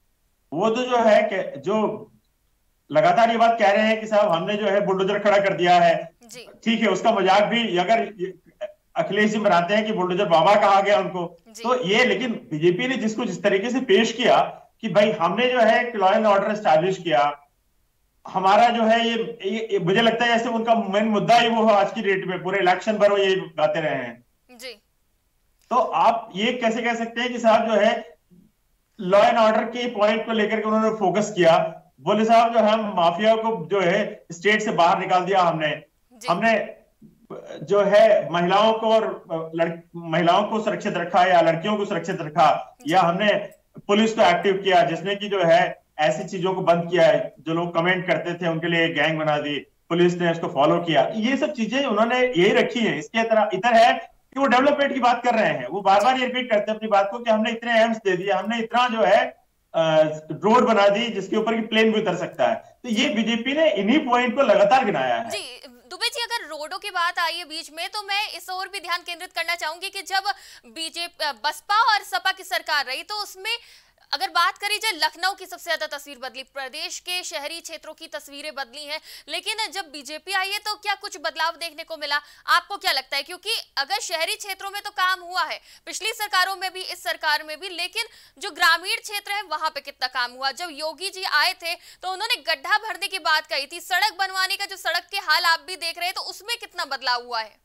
वो तो जो है कि जो लगातार ये बात कह रहे हैं कि साहब हमने जो है बुलडोजर खड़ा कर दिया है। ठीक है, उसका मजाक भी अगर अखिलेश जी बनाते हैं कि बुलडोजर बाबा कहा गया उनको, तो ये, लेकिन बीजेपी ने जिसको जिस तरीके से पेश किया कि भाई हमने जो है लॉ एंड ऑर्डर एस्टैब्लिश किया, हमारा जो है ये मुझे लगता है ऐसे उनका मेन मुद्दा ही वो आज की डेट में पूरे इलेक्शन भर वो ये गाते रहे हैं जी। तो आप ये कैसे कह सकते हैं कि साहब जो है लॉ एंड ऑर्डर के पॉइंट को लेकर के उन्होंने फोकस किया, बोले साहब जो हम माफिया को जो है स्टेट से बाहर निकाल दिया, हमने जो है महिलाओं को और महिलाओं को सुरक्षित रखा या लड़कियों को सुरक्षित रखा, या हमने पुलिस को एक्टिव किया जिसने की जो है ऐसी चीजों को बंद किया है, जो लोग कमेंट करते थे उनके लिए गैंग बना दी, पुलिस ने उसको फॉलो किया। ये सब चीजें उन्होंने यही रखी है। इसके तरह इधर है कि वो डेवलपमेंट की बात कर रहे हैं, वो बार बार ये रिपीट करते हैं अपनी बात को कि हमने इतने एम्स दे दिए, हमने इतना जो है रोड बना दी जिसके ऊपर की प्लेन भी उतर सकता है। तो ये बीजेपी ने इन्हीं पॉइंट को लगातार गिनाया है जी। दुबे जी, अगर रोडों की बात आई है बीच में, तो मैं इस ओर भी ध्यान केंद्रित करना चाहूंगी कि जब बीजेपी बसपा और सपा की सरकार रही तो उसमें अगर बात करी जाए लखनऊ की सबसे ज्यादा तस्वीर बदली, प्रदेश के शहरी क्षेत्रों की तस्वीरें बदली हैं, लेकिन जब बीजेपी आई है तो क्या कुछ बदलाव देखने को मिला? आपको क्या लगता है? क्योंकि अगर शहरी क्षेत्रों में तो काम हुआ है पिछली सरकारों में भी, इस सरकार में भी, लेकिन जो ग्रामीण क्षेत्र है वहां पे कितना काम हुआ? जब योगी जी आए थे तो उन्होंने गड्ढा भरने की बात कही थी, सड़क बनवाने का जो सड़क के हाल आप भी देख रहे हैं, तो उसमें कितना बदलाव हुआ है?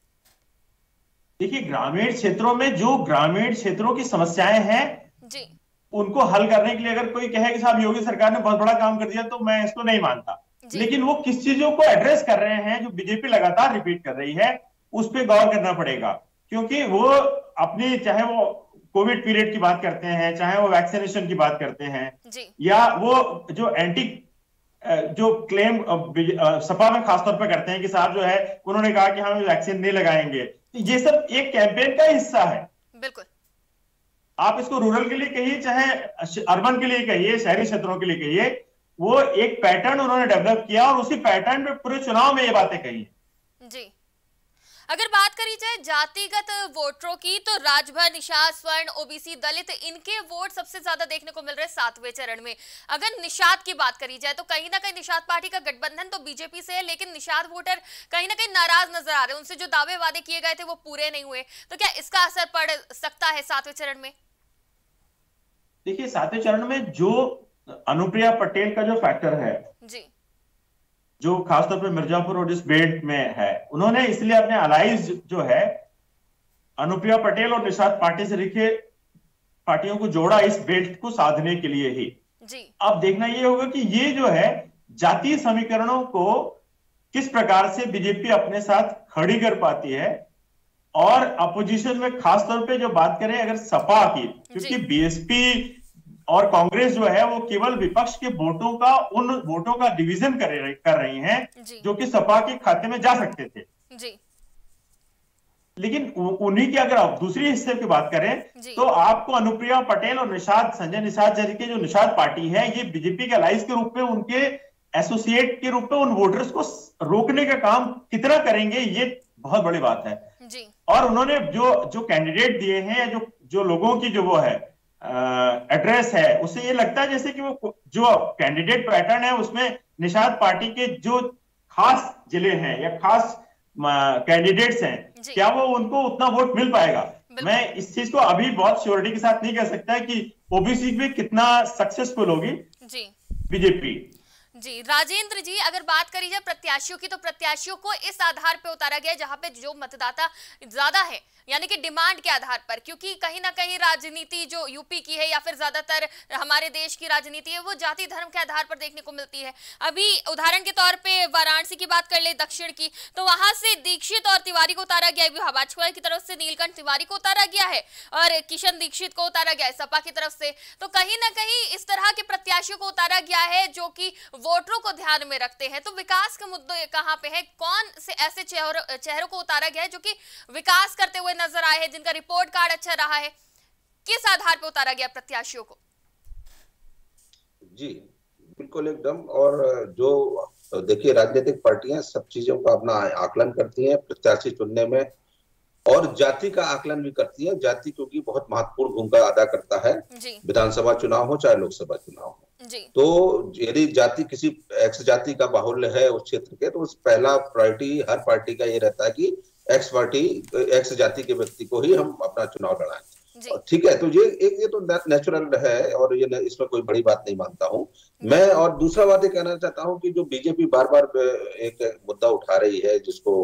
देखिए, ग्रामीण क्षेत्रों में जो ग्रामीण क्षेत्रों की समस्याएं हैं जी, उनको हल करने के लिए अगर कोई कहे कि साहब योगी सरकार ने बहुत बड़ा काम कर दिया, तो मैं इसको नहीं मानता। लेकिन वो किस चीजों को एड्रेस कर रहे हैं जो बीजेपी लगातार रिपीट कर रही है, उस पर गौर करना पड़ेगा। क्योंकि वो अपनी, चाहे वो कोविड पीरियड की बात करते हैं, चाहे वो वैक्सीनेशन की बात करते हैं, या वो जो एंटी जो क्लेम सपा में खासतौर पर करते हैं कि साहब जो है उन्होंने कहा कि हम वैक्सीन नहीं लगाएंगे, ये सब एक कैंपेन का हिस्सा है। बिल्कुल, आप इसको रूरल के लिए कहिए चाहे अर्बन के लिए कहिए, शहरी क्षेत्रों के लिए कहिए, वो एक पैटर्न उन्होंने डेवलप किया और उसी पैटर्न पे पूरे चुनाव में ये बातें कही जी। अगर बात करी जाए जातिगत वोटरों की, तो राजभर, निषाद, स्वर्ण, ओबीसी, दलित, इनके वोट सबसे ज्यादा देखने को मिल रहे 7वें चरण में। अगर निषाद की बात करी जाए तो कहीं ना कहीं निषाद पार्टी का गठबंधन तो बीजेपी से है, लेकिन निषाद वोटर कहीं ना कहीं नाराज नजर आ रहे हैं, उनसे जो दावे वादे किए गए थे वो पूरे नहीं हुए। तो क्या इसका असर पड़ सकता है 7वें चरण में? देखिए, 7वें चरण में जो अनुप्रिया पटेल का जो फैक्टर है जी, जो खासतौर पर मिर्जापुर और इस बेल्ट में है, उन्होंने इसलिए अपने अलाइज जो है अनुप्रिया पटेल और निषाद पार्टी से लिखे पार्टियों को जोड़ा इस बेल्ट को साधने के लिए ही जी। अब देखना ये होगा कि ये जो है जातीय समीकरणों को किस प्रकार से बीजेपी अपने साथ खड़ी कर पाती है। और अपोजिशन में खासतौर पे जो बात करें अगर सपा की, क्योंकि बीएसपी और कांग्रेस जो है वो केवल विपक्ष के वोटों का, उन वोटों का डिवीजन कर रही हैं जो कि सपा के खाते में जा सकते थे जी। लेकिन उन्हीं की अगर आप दूसरी हिस्से की बात करें तो आपको अनुप्रिया पटेल और निषाद, संजय निषाद जैसे के जो निषाद पार्टी है, ये बीजेपी के अलाइज के रूप में, उनके एसोसिएट के रूप में उन वोटर्स को रोकने का काम कितना करेंगे, ये बहुत बड़ी बात है जी। और उन्होंने जो कैंडिडेट दिए हैं, जो लोगों की जो वो है एड्रेस है, उससे ये लगता है जैसे कि वो जो कैंडिडेट पैटर्न है उसमें निषाद पार्टी के जो खास जिले हैं या खास कैंडिडेट्स हैं, क्या वो उनको उतना वोट मिल पाएगा? मैं इस चीज को अभी बहुत श्योरिटी के साथ नहीं कह सकता कि ओबीसी में कितना सक्सेसफुल होगी जी बीजेपी। जी राजेंद्र जी, अगर बात करी जाए प्रत्याशियों की, तो प्रत्याशियों को इस आधार पे उतारा गया जहां पे जो मतदाता ज्यादा है, यानी कि डिमांड के आधार पर, क्योंकि कहीं ना कहीं राजनीति जो यूपी की है या फिर ज्यादातर हमारे देश की राजनीति है वो जाति धर्म के आधार पर देखने को मिलती है। अभी उदाहरण के तौर पे वाराणसी की बात कर ले, दक्षिण की, तो वहां से दीक्षित और तिवारी को उतारा गया है, भाजपा की तरफ से नीलकंठ तिवारी को उतारा गया है और किशन दीक्षित को उतारा गया है सपा की तरफ से। तो कहीं ना कहीं इस तरह के प्रत्याशियों को उतारा गया है जो कि वोटरों को ध्यान में रखते हैं। तो विकास के मुद्दे कहां पे है? कौन से ऐसे चेहरों को उतारा गया है जो कि विकास करते हुए नजर आए हैं, जिनका रिपोर्ट कार्ड अच्छा रहा है? किस आधार पर उतारा गया प्रत्याशियों को? जी बिल्कुल एकदम। और जो देखिए, राजनीतिक पार्टियां सब चीजों का अपना आकलन करती हैं प्रत्याशी चुनने में, और जाति का आकलन भी करती है। जाति क्योंकि बहुत महत्वपूर्ण भूमिका अदा करता है, विधानसभा चुनाव हो चाहे लोकसभा चुनाव हो। तो यदि जाति किसी एक्स जाति का बाहुल्य है उस क्षेत्र के, तो उस पहला प्रायोरिटी हर पार्टी का ये रहता है कि एक्स जाति के व्यक्ति को ही हम अपना चुनाव लड़ाएं। ठीक है, तो ये तो नेचुरल है और ये इसमें कोई बड़ी बात नहीं मानता हूं मैं। और दूसरा बात ये कहना चाहता हूं कि जो बीजेपी बार बार एक मुद्दा उठा रही है, जिसको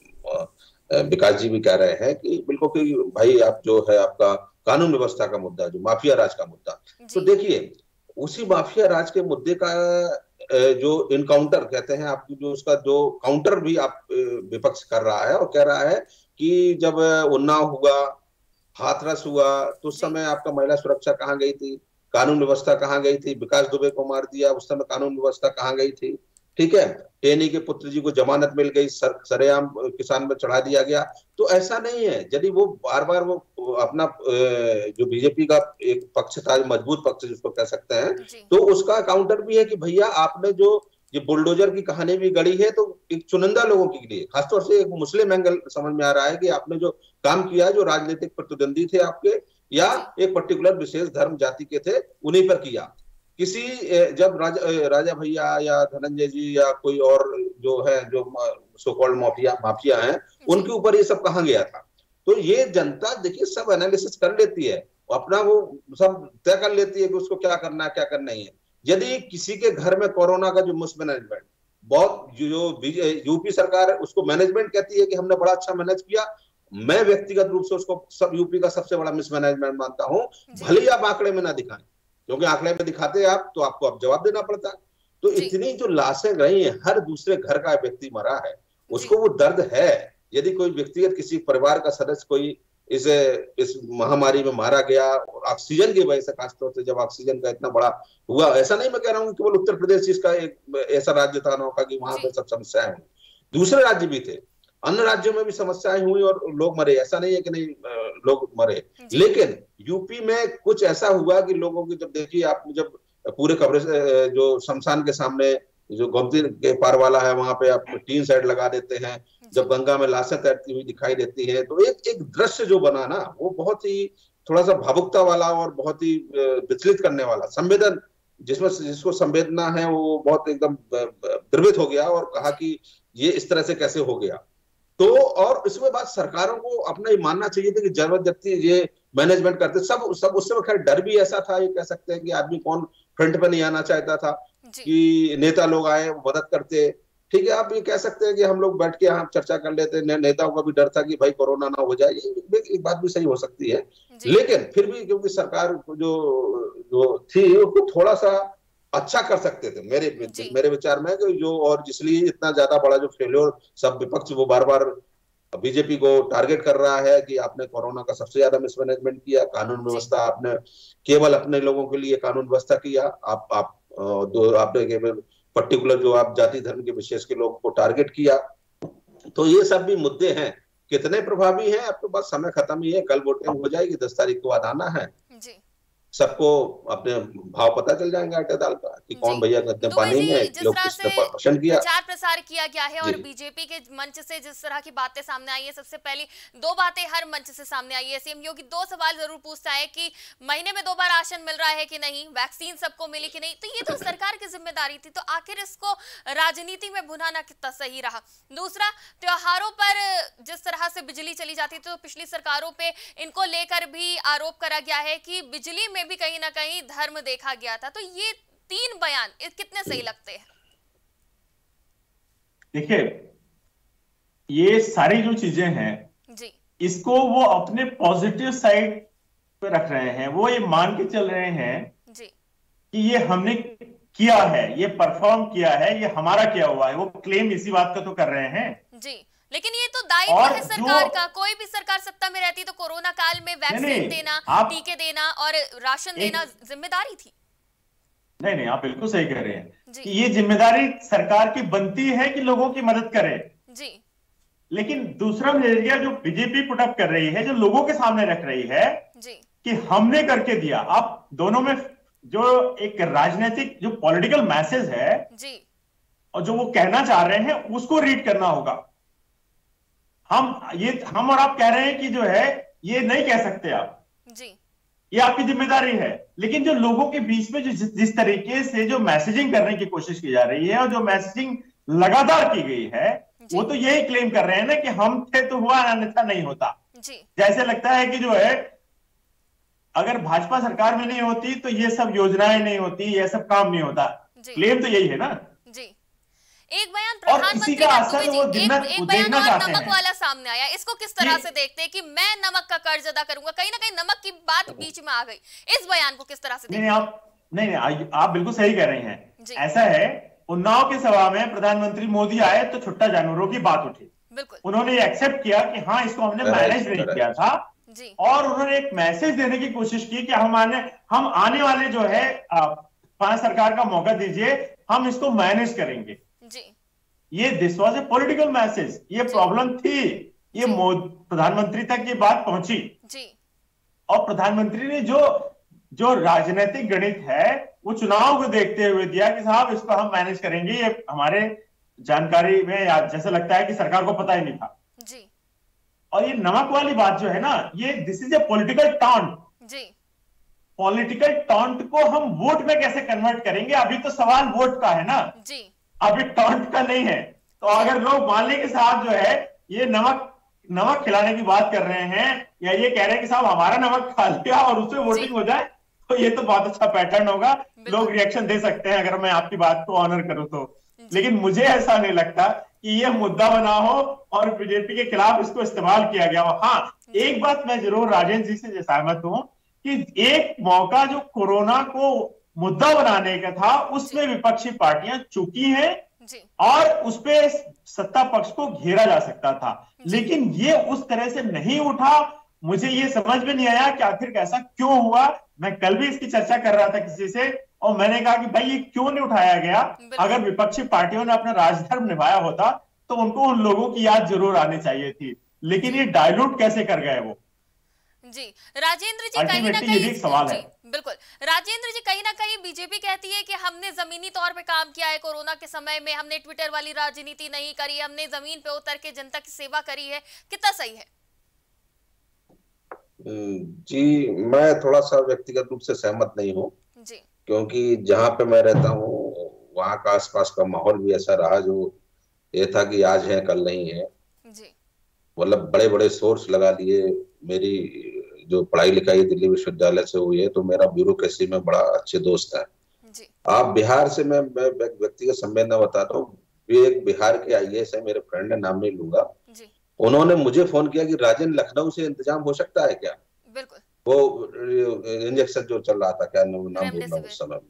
विकास जी भी कह रहे हैं कि बिल्कुल कि भाई आप जो है आपका कानून व्यवस्था का मुद्दा, जो माफिया राज का मुद्दा, तो देखिए उसी माफिया राज के मुद्दे का जो इनकाउंटर कहते हैं आपकी, जो उसका जो काउंटर भी आप विपक्ष कर रहा है और कह रहा है कि जब उन्नाव हुआ, हाथरस हुआ, तो उस समय आपका महिला सुरक्षा कहाँ गई थी, कानून व्यवस्था कहाँ गई थी, विकास दुबे को मार दिया उस समय कानून व्यवस्था कहाँ गई थी। ठीक है, टेनी के पुत्र जी को जमानत मिल गई, सरेआम किसान में चढ़ा दिया गया। तो ऐसा नहीं है, यदि वो बार बार वो अपना जो बीजेपी का एक पक्ष था, मजबूत पक्ष जिसको कह सकते हैं, तो उसका काउंटर भी है कि भैया आपने जो ये बुलडोजर की कहानी भी गढ़ी है, तो एक चुनिंदा लोगों के लिए, खासतौर से एक मुस्लिम एंगल समझ में आ रहा है कि आपने जो काम किया, जो राजनीतिक प्रतिद्वंदी थे आपके या एक पर्टिकुलर विशेष धर्म जाति के थे, उन्हीं पर किया। किसी जब राजा भैया या धनंजय जी या कोई और जो है जो सो कॉल्ड माफिया हैं, उनके ऊपर ये सब कहाँ गया था। तो ये जनता देखिए सब एनालिसिस कर लेती है, अपना वो सब तय कर लेती है कि उसको क्या करना है क्या करना नहीं है। यदि किसी के घर में कोरोना का जो मिसमैनेजमेंट, बहुत जो यूपी सरकार है उसको मैनेजमेंट कहती है कि हमने बड़ा अच्छा मैनेज किया, मैं व्यक्तिगत रूप से उसको सब यूपी का सबसे बड़ा मिसमैनेजमेंट मानता हूं, भले ही आप आंकड़े में ना दिखाएं, क्योंकि आंकड़े में दिखाते आप तो आपको अब जवाब देना पड़ता है। तो इतनी जो लाशें गई हैं, हर दूसरे घर का व्यक्ति मरा है, उसको वो दर्द है। यदि कोई व्यक्तिगत किसी परिवार का सदस्य कोई इस महामारी में मारा गया, ऑक्सीजन की वजह से, खासतौर से जब ऑक्सीजन का इतना बड़ा हुआ, ऐसा नहीं मैं कह रहा हूँ केवल उत्तर प्रदेश इसका एक ऐसा राज्य था नौका कि वहां पे सब समस्याएं हुई, दूसरे राज्य भी थे, अन्य राज्यों में भी समस्याएं हुई और लोग मरे, ऐसा नहीं है कि नहीं लोग मरे। लेकिन यूपी में कुछ ऐसा हुआ कि लोगों की, जब देखिए आप जब पूरे कवरेज जो शमशान के सामने जो गोमती के पार वाला है वहां पे आप टीन शेड लगा देते हैं, जब गंगा में लाशें तैरती हुई दिखाई देती है, तो एक दृश्य जो बना ना, वो बहुत ही थोड़ा सा भावुकता वाला और बहुत ही विचलित करने वाला, संवेदन जिसको संवेदना है वो बहुत एकदम द्रवित हो गया और कहा कि ये इस तरह से कैसे हो गया। तो और इसके बाद सरकारों को अपना ये मानना चाहिए था कि जबरदस्ती ये मैनेजमेंट करते सब उस समय। खैर डर भी ऐसा था, ये कह सकते हैं कि आदमी कौन फ्रंट पे नहीं आना चाहता था कि नेता लोग आए मदद करते। ठीक है, आप ये कह सकते हैं कि हम लोग बैठ के यहाँ चर्चा कर लेते, नेताओं का भी डर था कि भाई कोरोना ना हो जाए, ये बात भी सही हो सकती है। लेकिन फिर भी क्योंकि सरकार जो थी उसको थोड़ा सा अच्छा कर सकते थे मेरे विचार में, कि जो और इसलिए इतना ज्यादा बड़ा जो फेल्योर सब विपक्ष वो बार बार बीजेपी को टारगेट कर रहा है कि आपने कोरोना का सबसे ज्यादा मिसमैनेजमेंट किया, कानून व्यवस्था आपने केवल अपने लोगों के लिए कानून व्यवस्था किया, आपने केवल पर्टिकुलर जो आप जाति धर्म के विशेष के लोगों को टारगेट किया। तो ये सब भी मुद्दे हैं, कितने प्रभावी हैं अब तो बस समय खत्म ही है, कल वोटिंग हो जाएगी, 10 तारीख को बाद आना है, सबको अपने भाव पता चल जाएंगे आटे दाल का कि कौन भैया कितने पानी में लोग किसने पसंद किया। प्रचार प्रसार किया गया है और बीजेपी के मंच से जिस तरह की बातें सामने आई है, सबसे पहली 2 बातें हर मंच से सामने आई है। सीएम योगी 2 सवाल जरूर पूछता है कि महीने में 2 बार राशन मिल रहा है कि नहीं, वैक्सीन सबको मिली कि नहीं, तो ये तो सरकार की जिम्मेदारी थी, तो आखिर इसको राजनीति में भुनाना कितना सही रहा। दूसरा, त्योहारों पर जिस तरह से बिजली चली जाती तो पिछली सरकारों पे इनको लेकर भी आरोप करा गया है कि बिजली में भी कहीं ना कहीं धर्म देखा गया था। तो ये 3 बयान कितने सही लगते हैं? देखिए, ये सारी जो चीजें हैं जी, इसको वो अपने पॉजिटिव साइड पे रख रहे हैं, वो ये मान के चल रहे हैं जी कि ये हमने किया है, ये परफॉर्म किया है, ये हमारा किया हुआ है, वो क्लेम इसी बात का तो कर रहे हैं जी। लेकिन ये तो दायित्व है सरकार का, कोई भी सरकार सत्ता में रहती तो कोरोना काल में वैक्सीन देना, टीके देना और राशन देना जिम्मेदारी थी। नहीं, आप बिल्कुल सही कह रहे हैं कि ये जिम्मेदारी सरकार की बनती है कि लोगों की मदद करे जी। लेकिन दूसरा नजरिया जो बीजेपी पुट अप कर रही है, जो लोगों के सामने रख रही है जी कि हमने करके दिया। आप दोनों में जो एक राजनीतिक जो पॉलिटिकल मैसेज है जी और जो वो कहना चाह रहे हैं उसको रीड करना होगा। हम और आप कह रहे हैं कि जो है ये नहीं कह सकते आप जी, ये आपकी जिम्मेदारी है, लेकिन जो लोगों के बीच में जो जिस तरीके से जो मैसेजिंग करने की कोशिश की जा रही है और जो मैसेजिंग लगातार की गई है, वो तो यही क्लेम कर रहे हैं ना कि हम थे तो हुआ, अन्यथा नहीं होता जी। जैसे लगता है कि जो है अगर भाजपा सरकार में नहीं होती तो ये सब योजनाएं नहीं होती, ये सब काम नहीं होता। क्लेम तो यही है ना जी। एक बयान और प्रधानमंत्री इसी का असर वो एक बयान देखना और चाहते नमक हैं। वाला सामने आया, इसको किस तरह से देखते हैं कि मैं नमक का कर्ज अदा करूंगा, कहीं ना कहीं नमक की बात बीच में आ गई, इस बयान को किस तरह से देखते हैं? आप बिल्कुल सही कह रहे हैं। ऐसा है, उन्नाव की सभा में प्रधानमंत्री मोदी आए तो छुट्टा जानवरों की बात उठी, बिल्कुल उन्होंने एक्सेप्ट किया कि हाँ इसको हमने मैनेज नहीं किया था जी, और उन्होंने एक मैसेज देने की कोशिश की कि हम आने वाले जो है 5 सरकार का मौका दीजिए, हम इसको मैनेज करेंगे जी। ये this was a political message, ये प्रॉब्लम थी, ये प्रधानमंत्री तक ये बात पहुंची जी। और प्रधानमंत्री ने जो राजनीतिक गणित है वो चुनाव को देखते हुए दिया कि साहब इसको हम मैनेज करेंगे, ये हमारे जानकारी में या जैसे लगता है कि सरकार को पता ही नहीं था जी। और ये नमक वाली बात जो है ना, ये this is a political taunt जी। पॉलिटिकल टॉन्ट को हम वोट में कैसे कन्वर्ट करेंगे, अभी तो सवाल वोट का है ना जी, अभी टॉन्ट का नहीं है। तो अगर लोग मान लें कि साहब जो है ये नमक खिलाने की बात कर रहे हैं या ये कह रहे हैं कि साहब हमारा नमक खा लिया और उससे वोटिंग हो जाए, तो ये तो बहुत अच्छा पैटर्न होगा, लोग रिएक्शन दे सकते हैं अगर मैं आपकी बात को ऑनर करूं तो। लेकिन मुझे ऐसा नहीं लगता कि ये मुद्दा बना हो और बीजेपी के खिलाफ इसको इस्तेमाल किया गया हो। हाँ, एक बात मैं जरूर राजेंद्र जी से सहमत हूं कि एक मौका जो कोरोना को मुद्दा बनाने का था उसमें विपक्षी पार्टियां चुकी हैं और उसपे सत्ता पक्ष को घेरा जा सकता था, लेकिन ये उस तरह से नहीं उठा। मुझे ये समझ में नहीं आया कि आखिर ऐसा क्यों हुआ। मैं कल भी इसकी चर्चा कर रहा था किसी से और मैंने कहा कि भाई ये क्यों नहीं उठाया गया। अगर विपक्षी पार्टियों ने अपना राजधर्म निभाया होता तो उनको उन लोगों की याद जरूर आनी चाहिए थी, लेकिन ये डायलूट कैसे कर गए वो। जी राजेंद्र जी, कहीं ना कहीं सवाल है। बिल्कुल राजेंद्र जी, कहीं ना कहीं बीजेपी कहती है कि हमने जमीनी तौर पे काम किया है, कोरोना के समय में हमने ट्विटर वाली राजनीति नहीं करी, हमने जमीन पे उतर के जनता की सेवा करी है, कितना सही है? जी मैं थोड़ा सा व्यक्तिगत रूप से सहमत नहीं हूँ जी, क्योंकि जहाँ पे मैं रहता हूँ वहाँ का आसपास का माहौल भी ऐसा रहा जो ये था कि आज है कल नहीं है जी। मतलब बड़े बड़े सोर्स लगा लिए। मेरी जो पढ़ाई लिखाई दिल्ली विश्वविद्यालय से हुई है तो मेरा ब्यूरोक्रेसी में बड़ा अच्छे दोस्त है जी। आप बिहार से मैं व्यक्तिगत संवेदना बताता हूँ, एक बिहार के आईएएस है, मेरे फ्रेंड है, नाम नहीं लूंगा जी। उन्होंने मुझे फोन किया कि राजन लखनऊ से इंतजाम हो सकता है क्या? बिल्कुल। वो इंजेक्शन जो चल रहा था, क्या नाम बोल रहा हूँ उस समय,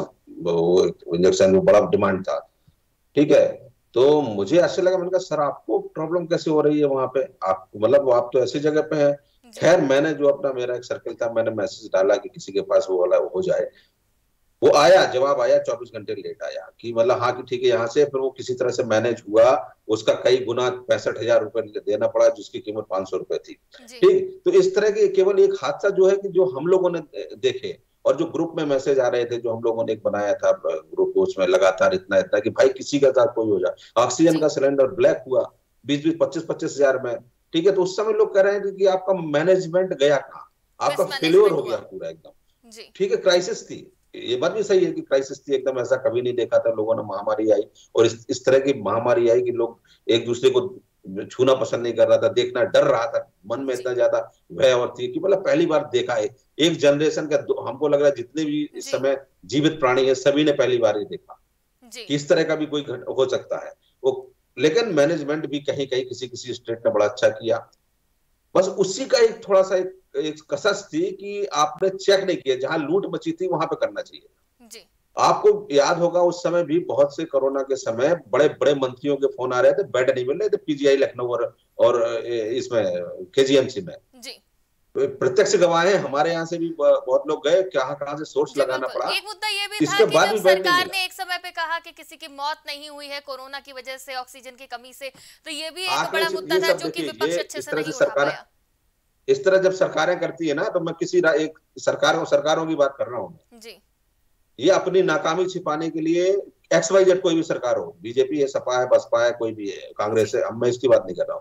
वो इंजेक्शन में बड़ा डिमांड था, ठीक है। तो मुझे ऐसे लगा, मैंने कहा सर आपको प्रॉब्लम कैसे हो रही है वहां पे, आप मतलब आप तो ऐसी जगह पे हैं। खैर मैंने जो अपना मेरा एक सर्कल था, मैंने मैसेज डाला कि किसी के पास वो वाला हो जाए, वो आया, जवाब आया 24 घंटे लेट आया कि मतलब हाँ कि ठीक है यहाँ से, फिर वो किसी तरह से मैनेज हुआ, उसका कई गुना 65,000 रुपए देना पड़ा जिसकी कीमत 500 रुपए थी, ठीक। तो इस तरह के केवल एक हादसा जो है कि जो हम लोगों ने देखे और जो ग्रुप में मैसेज आ रहे थे, जो हम लोगों ने एक बनाया था ग्रुप, उसमें लगातार इतना कि भाई किसी का साथ कोई हो जाए, ऑक्सीजन का सिलेंडर ब्लैक हुआ 20-20, 25-25 हजार में, ठीक है। तो उस समय लोग कह रहे हैं कि आपका मैनेजमेंट गया कहाँ, आपका फेल्योर हो गया पूरा एकदम, ठीक है। क्राइसिस थी, ये बात भी सही है कि क्राइसिस थी एकदम, ऐसा कभी नहीं देखा था लोगों ने। महामारी आई और इस तरह की महामारी आई कि लोग एक दूसरे को छूना पसंद नहीं कर रहा था, देखना डर रहा था, मन में इतना ज्यादा भय और थी कि मतलब पहली बार देखा है एक जनरेशन का, हमको लग रहा है जितने भी इस समय जीवित प्राणी है सभी ने पहली बार ही देखा कि इस तरह का भी कोई हो सकता है वो। लेकिन मैनेजमेंट भी कहीं कहीं किसी स्टेट ने बड़ा अच्छा किया, बस उसी का एक थोड़ा सा एक कसस थी कि आपने चेक नहीं किया, जहां लूट मची थी वहां पे करना चाहिए जी। आपको याद होगा उस समय भी बहुत से कोरोना के समय बड़े बड़े मंत्रियों के फोन आ रहे थे, बेड नहीं मिल रहे थे पीजीआई लखनऊ और इसमें केजीएमसी में जी। प्रत्यक्ष गवाह हैं, हमारे यहाँ से भी बहुत लोग गए, कहाँ से सोर्स लगाना पड़ा। एक मुद्दा ये भी था कि जब सरकार ने एक समय पे कहा कि किसी की मौत नहीं हुई है कोरोना की वजह से, ऑक्सीजन की कमी से, तो ये भी एक बड़ा मुद्दा था जो कि विपक्ष अच्छे से नहीं उठा पाया। इस तरह जब सरकारें करती है ना, तो मैं किसी एक सरकारों की बात कर रहा हूँ जी। ये अपनी नाकामी छिपाने के लिए XYZ कोई भी सरकार हो, बीजेपी है, सपा है, बसपा है, कोई भी है, कांग्रेस है, अब मैं इसकी बात नहीं कर रहा हूँ,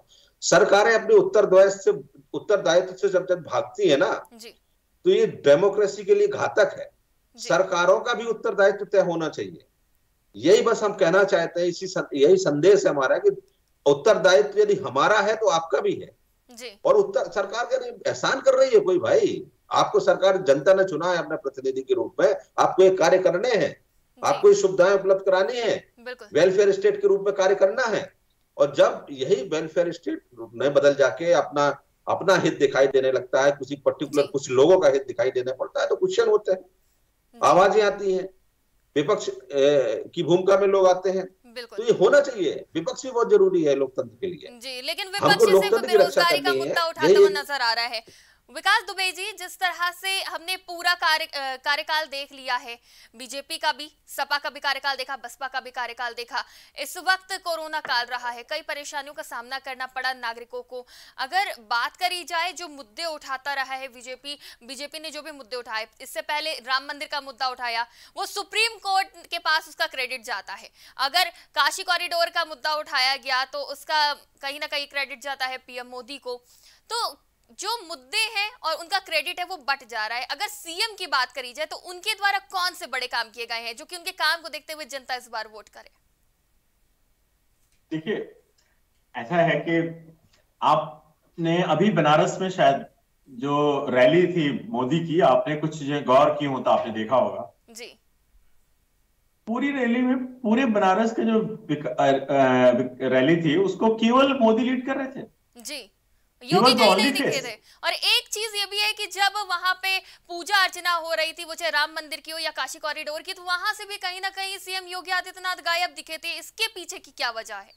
सरकारें अपने उत्तरदायित्व से जब तक भागती है ना, तो ये डेमोक्रेसी के लिए घातक है। सरकारों का भी उत्तरदायित्व तय होना चाहिए। यही बस हम कहना चाहते हैं, यही संदेश है हमारा कि उत्तरदायित्व यदि हमारा है तो आपका भी है जी। और सरकार का एहसान कर रही है कोई भाई, आपको सरकार जनता ने चुना है अपने प्रतिनिधि के रूप में, आपको एक कार्य करने हैं, आपको ये सुविधाएं उपलब्ध करानी है, वेलफेयर स्टेट के रूप में कार्य करना है। और जब यही वेलफेयर स्टेट में बदल जाके अपना हित दिखाई देने लगता है, किसी पर्टिकुलर कुछ लोगों का हित दिखाई देने पड़ता है, तो क्वेश्चन होते हैं, आवाजें आती हैं, विपक्ष की भूमिका में लोग आते हैं। तो ये होना चाहिए, विपक्ष भी बहुत जरूरी है लोकतंत्र के लिए जी। लेकिन विपक्ष सिर्फ बेरोजगारी का मुद्दा उठाता हुआ नजर आ रहा है। विकास दुबे जी, जिस तरह से हमने पूरा कार्यकाल देख लिया है, बीजेपी का भी, सपा का भी कार्यकाल देखा, बसपा का भी कार्यकाल देखा, इस वक्त कोरोना काल रहा है, कई परेशानियों का सामना करना पड़ा नागरिकों को। अगर बात करी जाए जो मुद्दे उठाता रहा है बीजेपी ने जो भी मुद्दे उठाए, इससे पहले राम मंदिर का मुद्दा उठाया, वो सुप्रीम कोर्ट के पास उसका क्रेडिट जाता है। अगर काशी कॉरिडोर का मुद्दा उठाया गया तो उसका कहीं ना कहीं क्रेडिट जाता है पीएम मोदी को। तो जो मुद्दे हैं और उनका क्रेडिट है वो बट जा रहा है। अगर सीएम की बात करी जाए तो उनके द्वारा कौन से बड़े काम किए गए हैं जो कि उनके काम को देखते हुए जनता इस बार वोट करे? देखिए, ऐसा है कि आपने अभी बनारस में शायद जो रैली थी मोदी की, आपने कुछ चीजें गौर की हो तो आपने देखा होगा जी। पूरी रैली में, पूरे बनारस के जो रैली थी उसको केवल मोदी लीड कर रहे थे जी, योगी कहीं नहीं दिखे थे। और एक चीज ये भी है कि जब वहां पे पूजा अर्चना हो रही थी, वो चाहे राम मंदिर की हो या काशी कॉरिडोर की, तो वहां से भी कहीं ना कहीं सीएम योगी आदित्यनाथ गायब दिखे थे। इसके पीछे की क्या वजह है?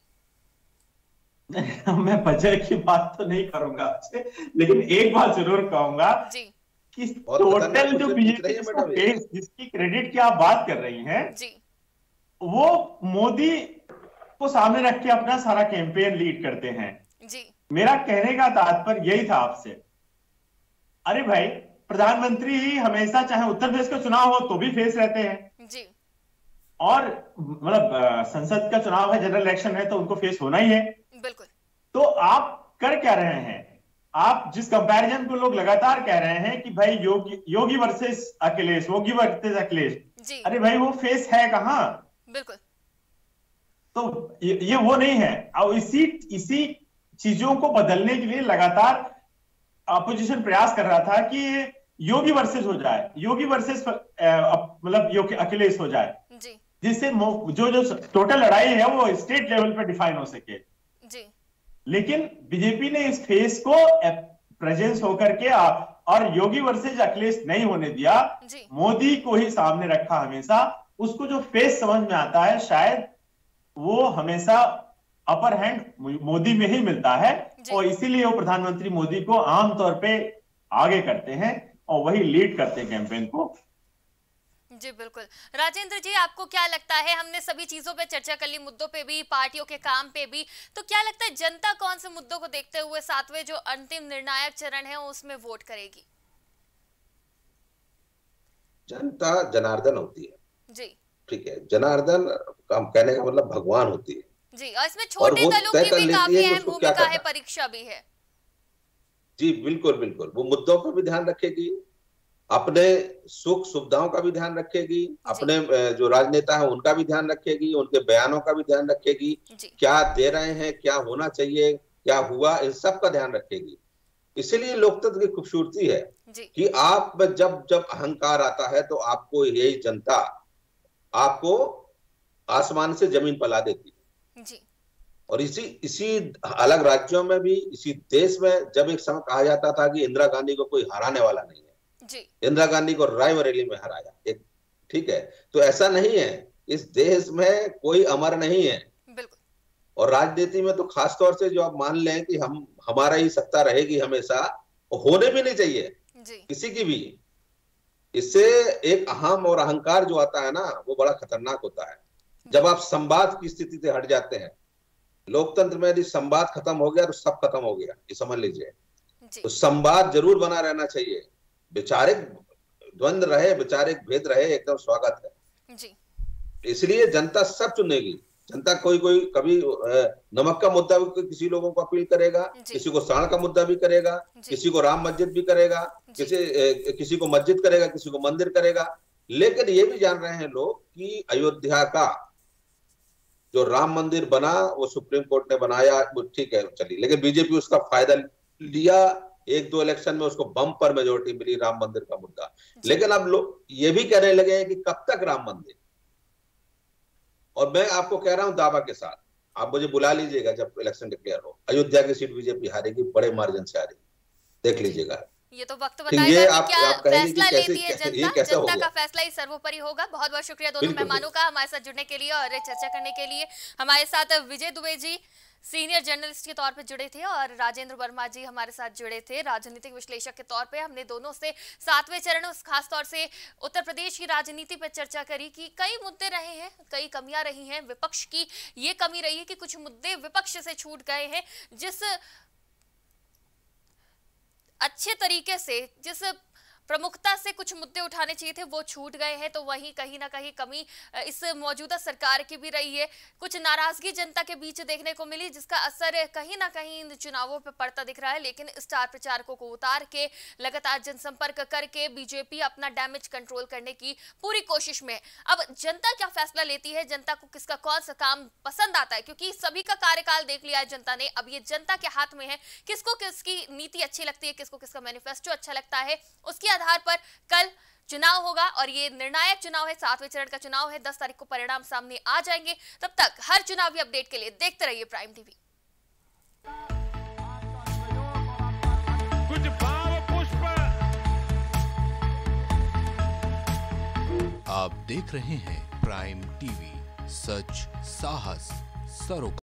मैं वजह की बात तो नहीं करूंगा आपसे, लेकिन एक बात जरूर कहूंगा जी कि टोटल जो बीजेपी जिसकी क्रेडिट की आप बात कर रही हैं जी, वो मोदी को सामने रख के अपना सारा कैंपेन लीड करते हैं जी। मेरा कहने का तात्पर्य यही था आपसे, अरे भाई प्रधानमंत्री ही हमेशा, चाहे उत्तर प्रदेश का चुनाव हो तो भी फेस रहते हैं जी, और मतलब संसद का चुनाव है, जनरल इलेक्शन है, तो उनको फेस होना ही है बिल्कुल। तो आप कर क्या रहे हैं? आप जिस कंपैरिजन को लोग लगातार कह रहे हैं कि भाई योगी वर्सेस अखिलेश, योगी वर्सेस अखिलेश, अरे भाई वो फेस है कहां? बिल्कुल। तो ये वो नहीं है। और इसी चीजों को बदलने के लिए लगातार अपोजिशन प्रयास कर रहा था कि योगी वर्सेस हो जाए, योगी वर्सेस मतलब अखिलेश हो जाए जी, जिससे जो टोटल लड़ाई है वो स्टेट लेवल पे डिफाइन हो सके जी। लेकिन बीजेपी ने इस फेस को प्रेजेंस होकर के और योगी वर्सेस अखिलेश नहीं होने दिया, मोदी को ही सामने रखा हमेशा। उसको जो फेस समझ में आता है शायद वो हमेशा अपर हैंड मोदी में ही मिलता है, और इसीलिए वो प्रधानमंत्री मोदी को आमतौर पे आगे करते हैं और वही लीड करते हैं कैंपेन को जी। बिल्कुल। राजेंद्र जी, आपको क्या लगता है, हमने सभी चीजों पे चर्चा कर ली, मुद्दों पे भी, पार्टियों के काम पे भी, तो क्या लगता है जनता कौन से मुद्दों को देखते हुए 7वें जो अंतिम निर्णायक चरण है उसमें वोट करेगी? जनता जनार्दन होती है जी, ठीक है, जनार्दन का कहने का मतलब भगवान होती है जी, और इसमें छोटे दलों की भी काफी अहम भूमिका है, परीक्षा भी है जी। बिल्कुल बिल्कुल, वो मुद्दों पर भी ध्यान रखेगी, अपने सुख सुविधाओं का भी ध्यान रखेगी, अपने जो राजनेता है उनका भी ध्यान रखेगी, उनके बयानों का भी ध्यान रखेगी, क्या दे रहे हैं, क्या होना चाहिए, क्या हुआ, इन सब का ध्यान रखेगी। इसीलिए लोकतंत्र की खूबसूरती है कि आप जब अहंकार आता है तो आपको यही जनता आपको आसमान से जमीन पर ला देती है जी। और इसी अलग राज्यों में भी, इसी देश में जब एक समय कहा जाता था कि इंदिरा गांधी को कोई हराने वाला नहीं है जी, इंदिरा गांधी को रायबरेली में हराया एक, ठीक है, तो ऐसा नहीं है, इस देश में कोई अमर नहीं है बिल्कुल। और राजनीति में तो खासतौर से जो आप मान लें कि हमारा ही सत्ता रहेगी हमेशा, होने भी नहीं चाहिए जी, किसी की भी। इससे एक अहम और अहंकार जो आता है ना, वो बड़ा खतरनाक होता है। जब आप संवाद की स्थिति से हट जाते हैं, लोकतंत्र में यदि संवाद खत्म हो गया तो सब खत्म हो गया, ये समझ लीजिए। तो संवाद जरूर बना रहना चाहिए, वैचारिक द्वंद रहे, वैचारिक भेद रहे, एकदम स्वागत है जी। इसलिए जनता सब चुनेगी, जनता कोई कोई कभी नमक का मुद्दा भी किसी लोगों को अपील करेगा, किसी को साण का मुद्दा भी करेगा, किसी को राम मस्जिद भी करेगा, किसी को मस्जिद करेगा, किसी को मंदिर करेगा। लेकिन ये भी जान रहे हैं लोग कि अयोध्या का जो राम मंदिर बना वो सुप्रीम कोर्ट ने बनाया, वो ठीक है चलिए, लेकिन बीजेपी उसका फायदा लिया। 1-2 इलेक्शन में उसको बम्पर मेजोरिटी मिली राम मंदिर का मुद्दा। लेकिन अब लोग ये भी कहने लगे हैं कि कब तक राम मंदिर। और मैं आपको कह रहा हूं दावा के साथ, आप मुझे बुला लीजिएगा जब इलेक्शन डिक्लेयर हो, अयोध्या की सीट बीजेपी हारेगी, बड़े मार्जिन से हारेगी, देख लीजिएगा। ये तो वक्त बताएगा कि क्या फैसला लेती है जनता। जनता का फैसला ही सर्वोपरि होगा। बहुत बहुत शुक्रिया दोनों मेहमानों का हमारे साथ जुड़ने के लिए और चर्चा करने के लिए। हमारे साथ विजय दुबे जी सीनियर जर्नलिस्ट के तौर पे जुड़े थे और राजेंद्र वर्मा जी हमारे साथ जुड़े थे राजनीतिक विश्लेषक के तौर पे। हमने दोनों से 7वें चरण खास तौर से उत्तर प्रदेश की राजनीति पर चर्चा करी कि कई मुद्दे रहे हैं, कई कमियां रही हैं। विपक्ष की ये कमी रही है कि कुछ मुद्दे विपक्ष से छूट गए हैं, जिस अच्छे तरीके से, जिस प्रमुखता से कुछ मुद्दे उठाने चाहिए थे वो छूट गए हैं। तो वहीं कहीं ना कहीं कमी इस मौजूदा सरकार की भी रही है। कुछ नाराजगी जनता के बीच देखने को मिली, जिसका असर कहीं ना कहीं इन चुनावों पर पड़ता दिख रहा है। लेकिन स्टार प्रचारकों को उतार के लगातार जनसंपर्क करके बीजेपी अपना डैमेज कंट्रोल करने की पूरी कोशिश में है। अब जनता क्या फैसला लेती है, जनता को किसका कौन सा काम पसंद आता है, क्योंकि सभी का कार्यकाल देख लिया है जनता ने। अब ये जनता के हाथ में है, किसको किसकी नीति अच्छी लगती है, किसको किसका मैनिफेस्टो अच्छा लगता है, उसकी आधार पर कल चुनाव होगा। और ये निर्णायक चुनाव है, 7वें चरण का चुनाव है। 10 तारीख को परिणाम सामने आ जाएंगे। तब तक हर चुनावी अपडेट के लिए देखते रहिए प्राइम टीवी। कुछ भाव पुष्प। आप देख रहे हैं प्राइम टीवी, सच साहस सरोकार।